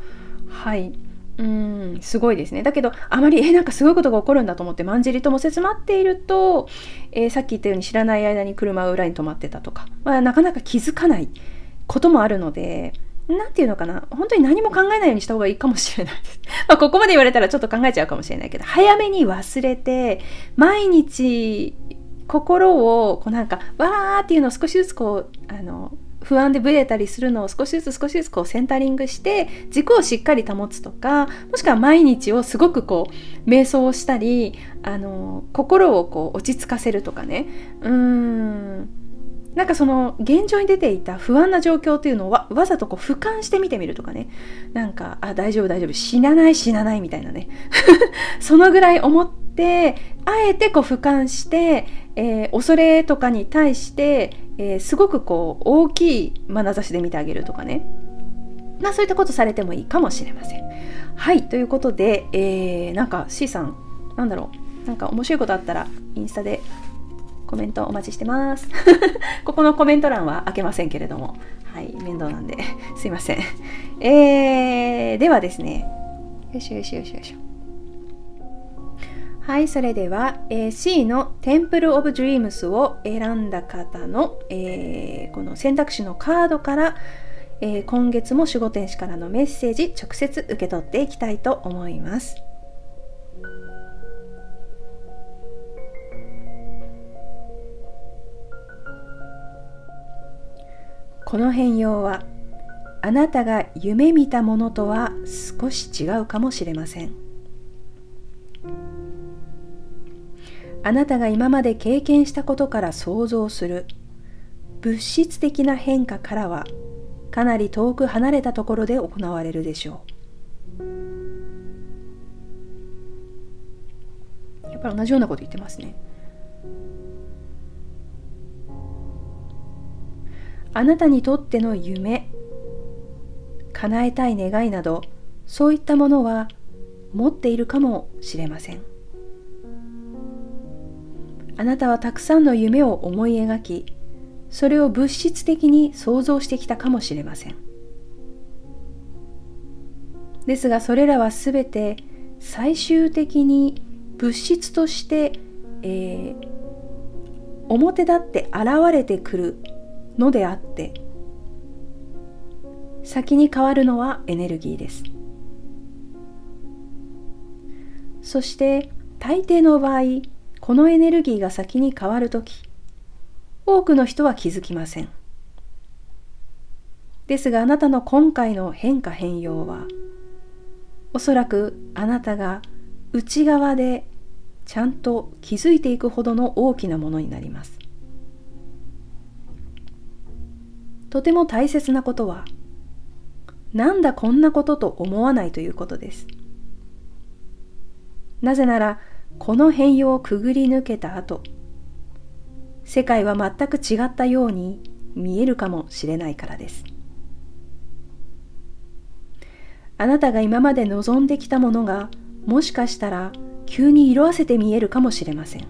すごいですね。だけどあまりなんかすごいことが起こるんだと思ってまんじりともせず待っていると、さっき言ったように知らない間に車が裏に止まってたとか、なかなか気づかないこともあるので、なんていうのかな、本当に何も考えないようにした方がいいかもしれないですここまで言われたらちょっと考えちゃうかもしれないけど、早めに忘れて毎日心をなんかわーっていうのを少しずつ不安でブレたりするのを少しずつセンタリングして軸をしっかり保つとか、もしくは毎日をすごく瞑想をしたり心を落ち着かせるとかね、なんかその現状に出ていた不安な状況っていうのをわざと俯瞰して見てみるとかね、なんか大丈夫死なないみたいなねそのぐらい思ってあえて俯瞰して、恐れとかに対して、すごく大きい眼差しで見てあげるとかね、そういったことされてもいいかもしれません。ということで、なんか C さんなんだろう、なんか面白いことあったらインスタでコメントお待ちしてますここのコメント欄は開けませんけれども、面倒なんですいません。ではですね、よいしょ。それでは、C のテンプルオブドリームスを選んだ方の、この選択肢のカードから、今月も守護天使からのメッセージ直接受け取っていきたいと思います。この変容はあなたが夢見たものとは少し違うかもしれません。 あなたが今まで経験したことから想像する物質的な変化からはかなり遠く離れたところで行われるでしょう。やっぱり同じようなこと言ってますね。あなたにとっての夢、叶えたい願いなど、そういったものは持っているかもしれません。あなたはたくさんの夢を思い描き、それを物質的に想像してきたかもしれません。ですがそれらはすべて最終的に物質として、表立って現れてくるのであって、先に変わるのはエネルギーです。そして大抵の場合、このエネルギーが先に変わるとき、多くの人は気づきません。ですがあなたの今回の変化変容は、おそらくあなたが内側でちゃんと気づいていくほどの大きなものになります。とても大切なことは、なんだこんなことと思わないということです。なぜなら、この変容をくぐり抜けた後、世界は全く違ったように見えるかもしれないからです。あなたが今まで望んできたものが、もしかしたら急に色あせて見えるかもしれません。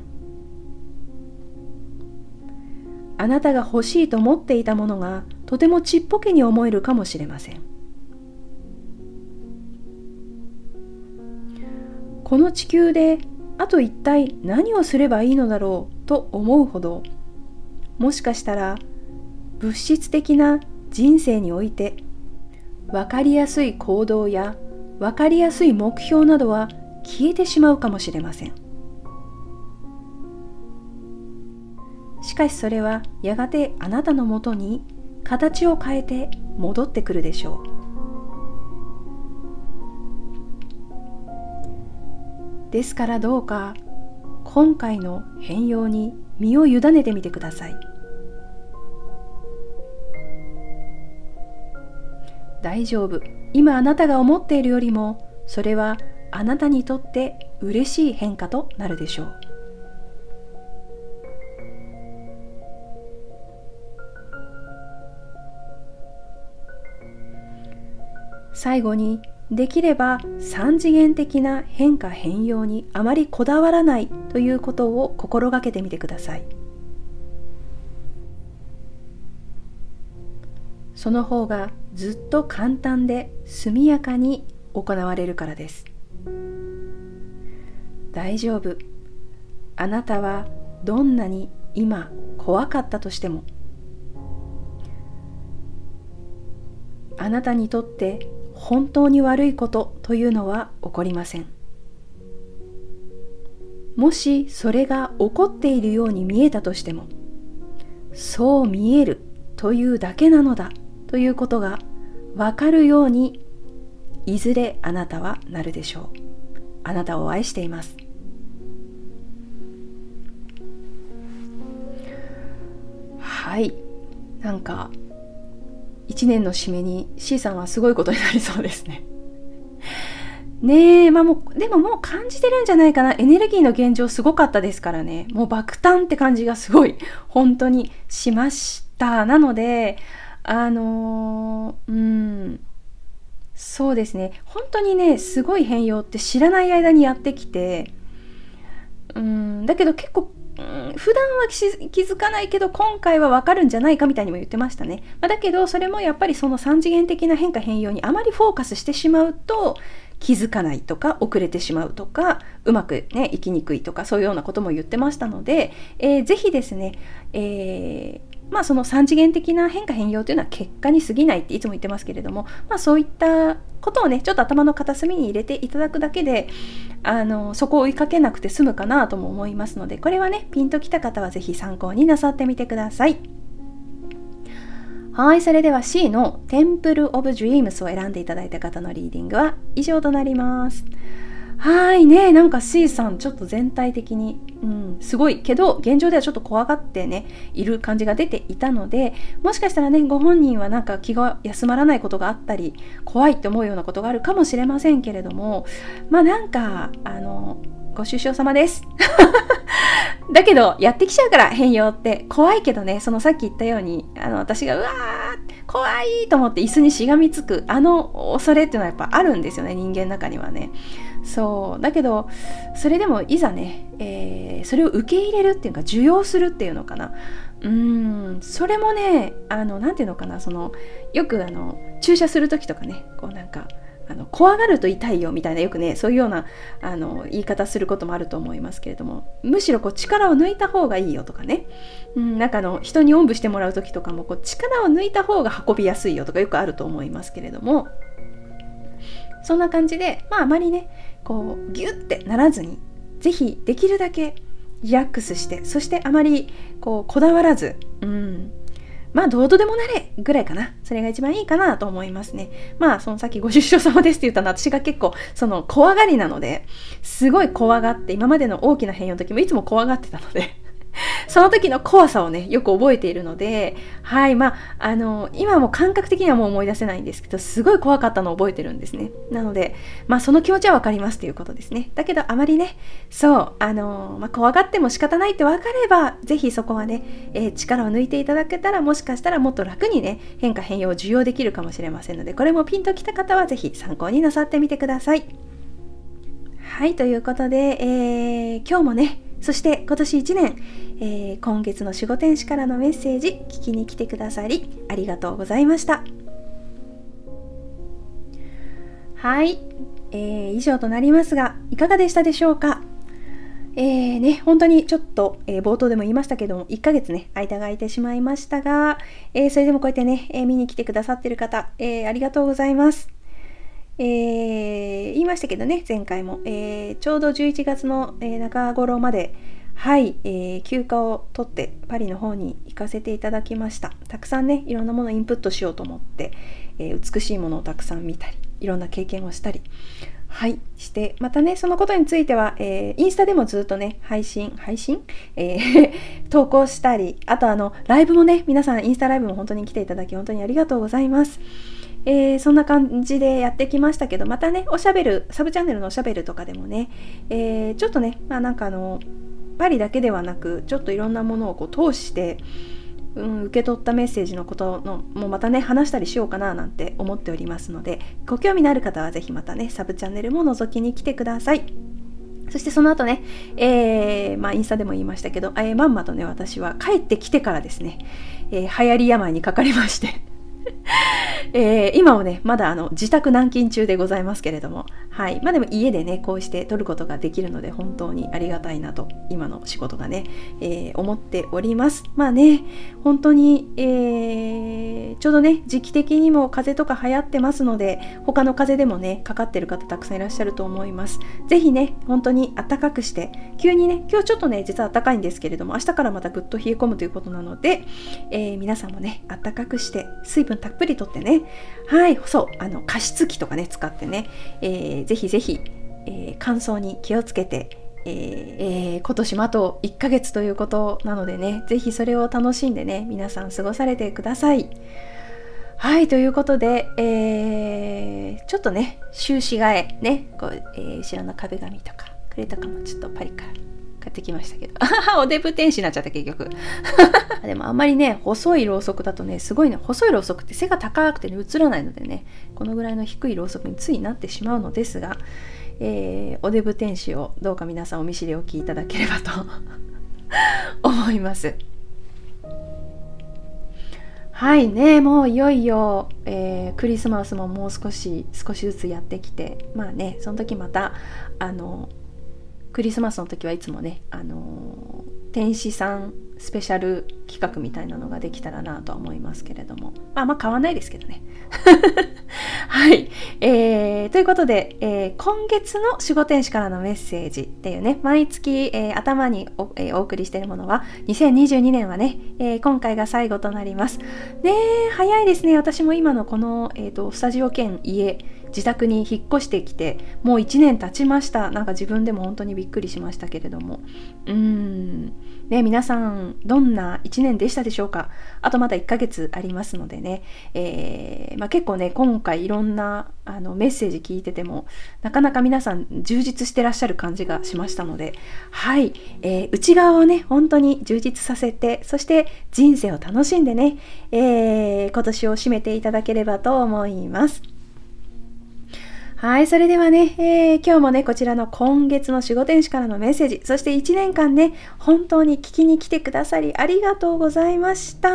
あなたが欲しいと思っていたものが、とてもちっぽけに思えるかもしれません。この地球であと一体何をすればいいのだろうと思うほど、もしかしたら物質的な人生において分かりやすい行動や分かりやすい目標などは消えてしまうかもしれません。しかしそれはやがてあなたのもとに形を変えて戻ってくるでしょう。ですからどうか今回の変容に身を委ねてみてください。大丈夫。今あなたが思っているよりも、それはあなたにとって嬉しい変化となるでしょう。最後に、できれば三次元的な変化変容にあまりこだわらないということを心がけてみてください。その方がずっと簡単で速やかに行われるからです。大丈夫。あなたはどんなに今怖かったとしても、あなたにとって本当に悪いことというのは起こりません。もしそれが起こっているように見えたとしても、そう見えるというだけなのだということが分かるように、いずれあなたはなるでしょう。あなたを愛しています。はい、なんか1年の締めに C さんはすごいことになりそうですね。ねえ、でももう感じてるんじゃないかな。エネルギーの現状すごかったですからね。もう爆誕って感じがすごい本当にしました。なのでそうですね。本当にね、すごい変容って知らない間にやってきて、だけど結構普段は気づかないけど今回は分かるんじゃないかみたいにも言ってましたね。だけどそれもやっぱりその3次元的な変化変容にあまりフォーカスしてしまうと気づかないとか遅れてしまうとかうまくね生きにくいとかそういうようなことも言ってましたので、ぜひですね、その3次元的な変化変容というのは結果に過ぎないっていつも言ってますけれども、そういったことをねちょっと頭の片隅に入れていただくだけでそこを追いかけなくて済むかなとも思いますので、これはねピンときた方はぜひ参考になさってみてください。はい、それでは C の Temple of Dreams を選んでいただいた方のリーディングは以上となります。はいね、なんか C さんちょっと全体的にすごいけど現状ではちょっと怖がってねいる感じが出ていたので、もしかしたらねご本人はなんか気が休まらないことがあったり怖いって思うようなことがあるかもしれませんけれども、なんかご出生様ですだけどやってきちゃうから変容って怖いけどね、そのさっき言ったように私がうわー怖いと思って椅子にしがみつく恐れっていうのはやっぱあるんですよね、人間の中にはね。そうだけどそれでもいざね、それを受け入れるっていうか受容するっていうのかな、それもねなんていうのかな、よく注射する時とかね、こうなんか怖がると痛いよみたいな、よくねそういうような言い方することもあると思いますけれども、むしろこう力を抜いた方がいいよとかね、なんか人におんぶしてもらう時とかもこう力を抜いた方が運びやすいよとかよくあると思いますけれども、そんな感じであまりねこうギュッてならずに、ぜひできるだけリラックスして、そしてあまりこだわらず、どうとでもなれぐらいかな。それが一番いいかなと思いますね。そのさっきご出生様ですって言ったのは、私が結構怖がりなので、すごい怖がって、今までの大きな変容の時もいつも怖がってたのでその時の怖さをねよく覚えているので、今も感覚的にはもう思い出せないんですけど、すごい怖かったのを覚えてるんですね。なのでその気持ちはわかりますということですね。だけどあまりね怖がっても仕方ないって分かれば、ぜひそこはね、力を抜いていただけたら、もしかしたらもっと楽にね変化変容を受容できるかもしれませんので、これもピンときた方はぜひ参考になさってみてください。はい、ということで、今日もね、そして今年1年、今月の守護天使からのメッセージ聞きに来てくださりありがとうございました。はい、以上となりますがいかがでしたでしょうか。本当にちょっと、冒頭でも言いましたけども1ヶ月ね間が空いてしまいましたが、それでもこうやってね、見に来てくださってる方、ありがとうございます。言いましたけどね、前回も、ちょうど11月の、中頃まで休暇を取ってパリの方に行かせていただきました。たくさんねいろんなものをインプットしようと思って、美しいものをたくさん見たり、いろんな経験をしたりして、またねそのことについては、インスタでもずっとね配信、投稿したり、あとライブもね、皆さんインスタライブも本当に来ていただき本当にありがとうございます。そんな感じでやってきましたけど、またねサブチャンネルのおしゃべるとかでもね、ちょっとねなんかパリだけではなく、ちょっといろんなものを通して、受け取ったメッセージのこともまたね話したりしようかななんて思っておりますので、ご興味のある方はぜひまたねサブチャンネルも覗きに来てください。そしてその後ね、インスタでも言いましたけど、まんまとね私は帰ってきてからですね、流行り病にかかりまして今もねまだ自宅軟禁中でございますけれども、でも家でねこうして撮ることができるので本当にありがたいなと今の仕事がね、思っております。本当に、ちょうどね時期的にも風邪とか流行ってますので、他の風邪でもねかかってる方たくさんいらっしゃると思います。ぜひね本当に暖かくして、急にね今日ちょっとね実は暖かいんですけれども、明日からまたぐっと冷え込むということなので、皆さんもね暖かくして水分たっぷりとってね、加湿器とかね使ってね、ぜひぜひ、乾燥に気をつけて、今年もあと1ヶ月ということなのでね、ぜひそれを楽しんでね皆さん過ごされてください。ということで、ちょっとね収支替えね後ろの壁紙とかこれとかもちょっとパリから買ってきましたけどおデブ天使になっちゃった結局でもあんまりね細いろうそくだとね、すごいね細いろうそくって背が高くてね映らないのでね、このぐらいの低いろうそくについなってしまうのですが、おデブ天使をどうか皆さんお見知りおきいただければと思います。もういよいよ、クリスマスももう少しずつやってきて、その時またクリスマスの時はいつもね、天使さんスペシャル企画みたいなのができたらなとは思いますけれども、買わないですけどねということで、今月の守護天使からのメッセージっていうね、毎月、頭に お送りしているものは2022年はね、今回が最後となります。早いですね。私も今のこの、スタジオ兼家自宅に引っ越してきてもう1年経ちました。なんか自分でも本当にびっくりしましたけれども、ね、皆さんどんな1年でしたでしょうか。あとまだ1ヶ月ありますのでね、結構ね今回いろんなメッセージ聞いててもなかなか皆さん充実してらっしゃる感じがしましたので、はい、内側をね本当に充実させて、そして人生を楽しんでね、今年を締めていただければと思います。はい、それではね、今日もねこちらの今月の守護天使からのメッセージ、そして1年間ね本当に聞きに来てくださりありがとうございました。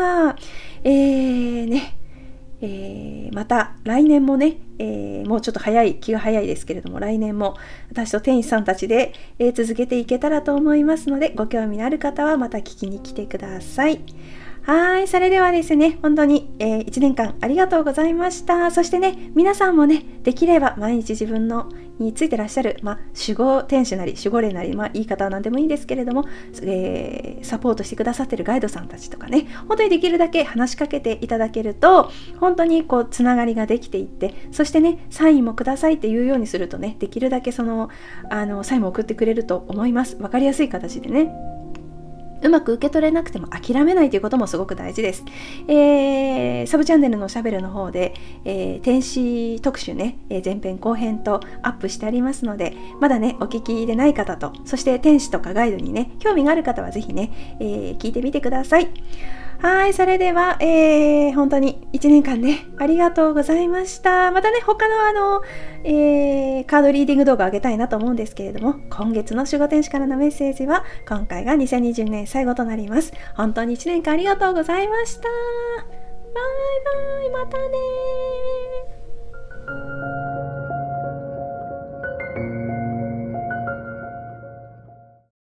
また来年もね、もうちょっと気が早いですけれども、来年も私と天使さんたちで、続けていけたらと思いますので、ご興味のある方はまた聞きに来てください。はい、それではですね、本当に、1年間ありがとうございました。そしてね、皆さんもね、できれば毎日自分のについてらっしゃる、守護天使なり守護霊なり、言い方は何でもいいですけれども、サポートしてくださってるガイドさんたちとかね、本当にできるだけ話しかけていただけると、本当にこうつながりができていって、そしてね、サインもくださいっていうようにするとね、できるだけサインも送ってくれると思います。わかりやすい形でね。うまく受け取れなくても諦めないということもすごく大事です。サブチャンネルのおしゃべるの方で、天使特集ね、前編後編とアップしてありますので、まだねお聞きでない方と、そして天使とかガイドにね興味がある方はぜひね、聞いてみてください。はい、それでは、本当に1年間ねありがとうございました。またね他のカードリーディング動画を上げたいなと思うんですけれども、今月の守護天使からのメッセージは今回が2020年最後となります。本当に1年間ありがとうございました。バイバイ、またね。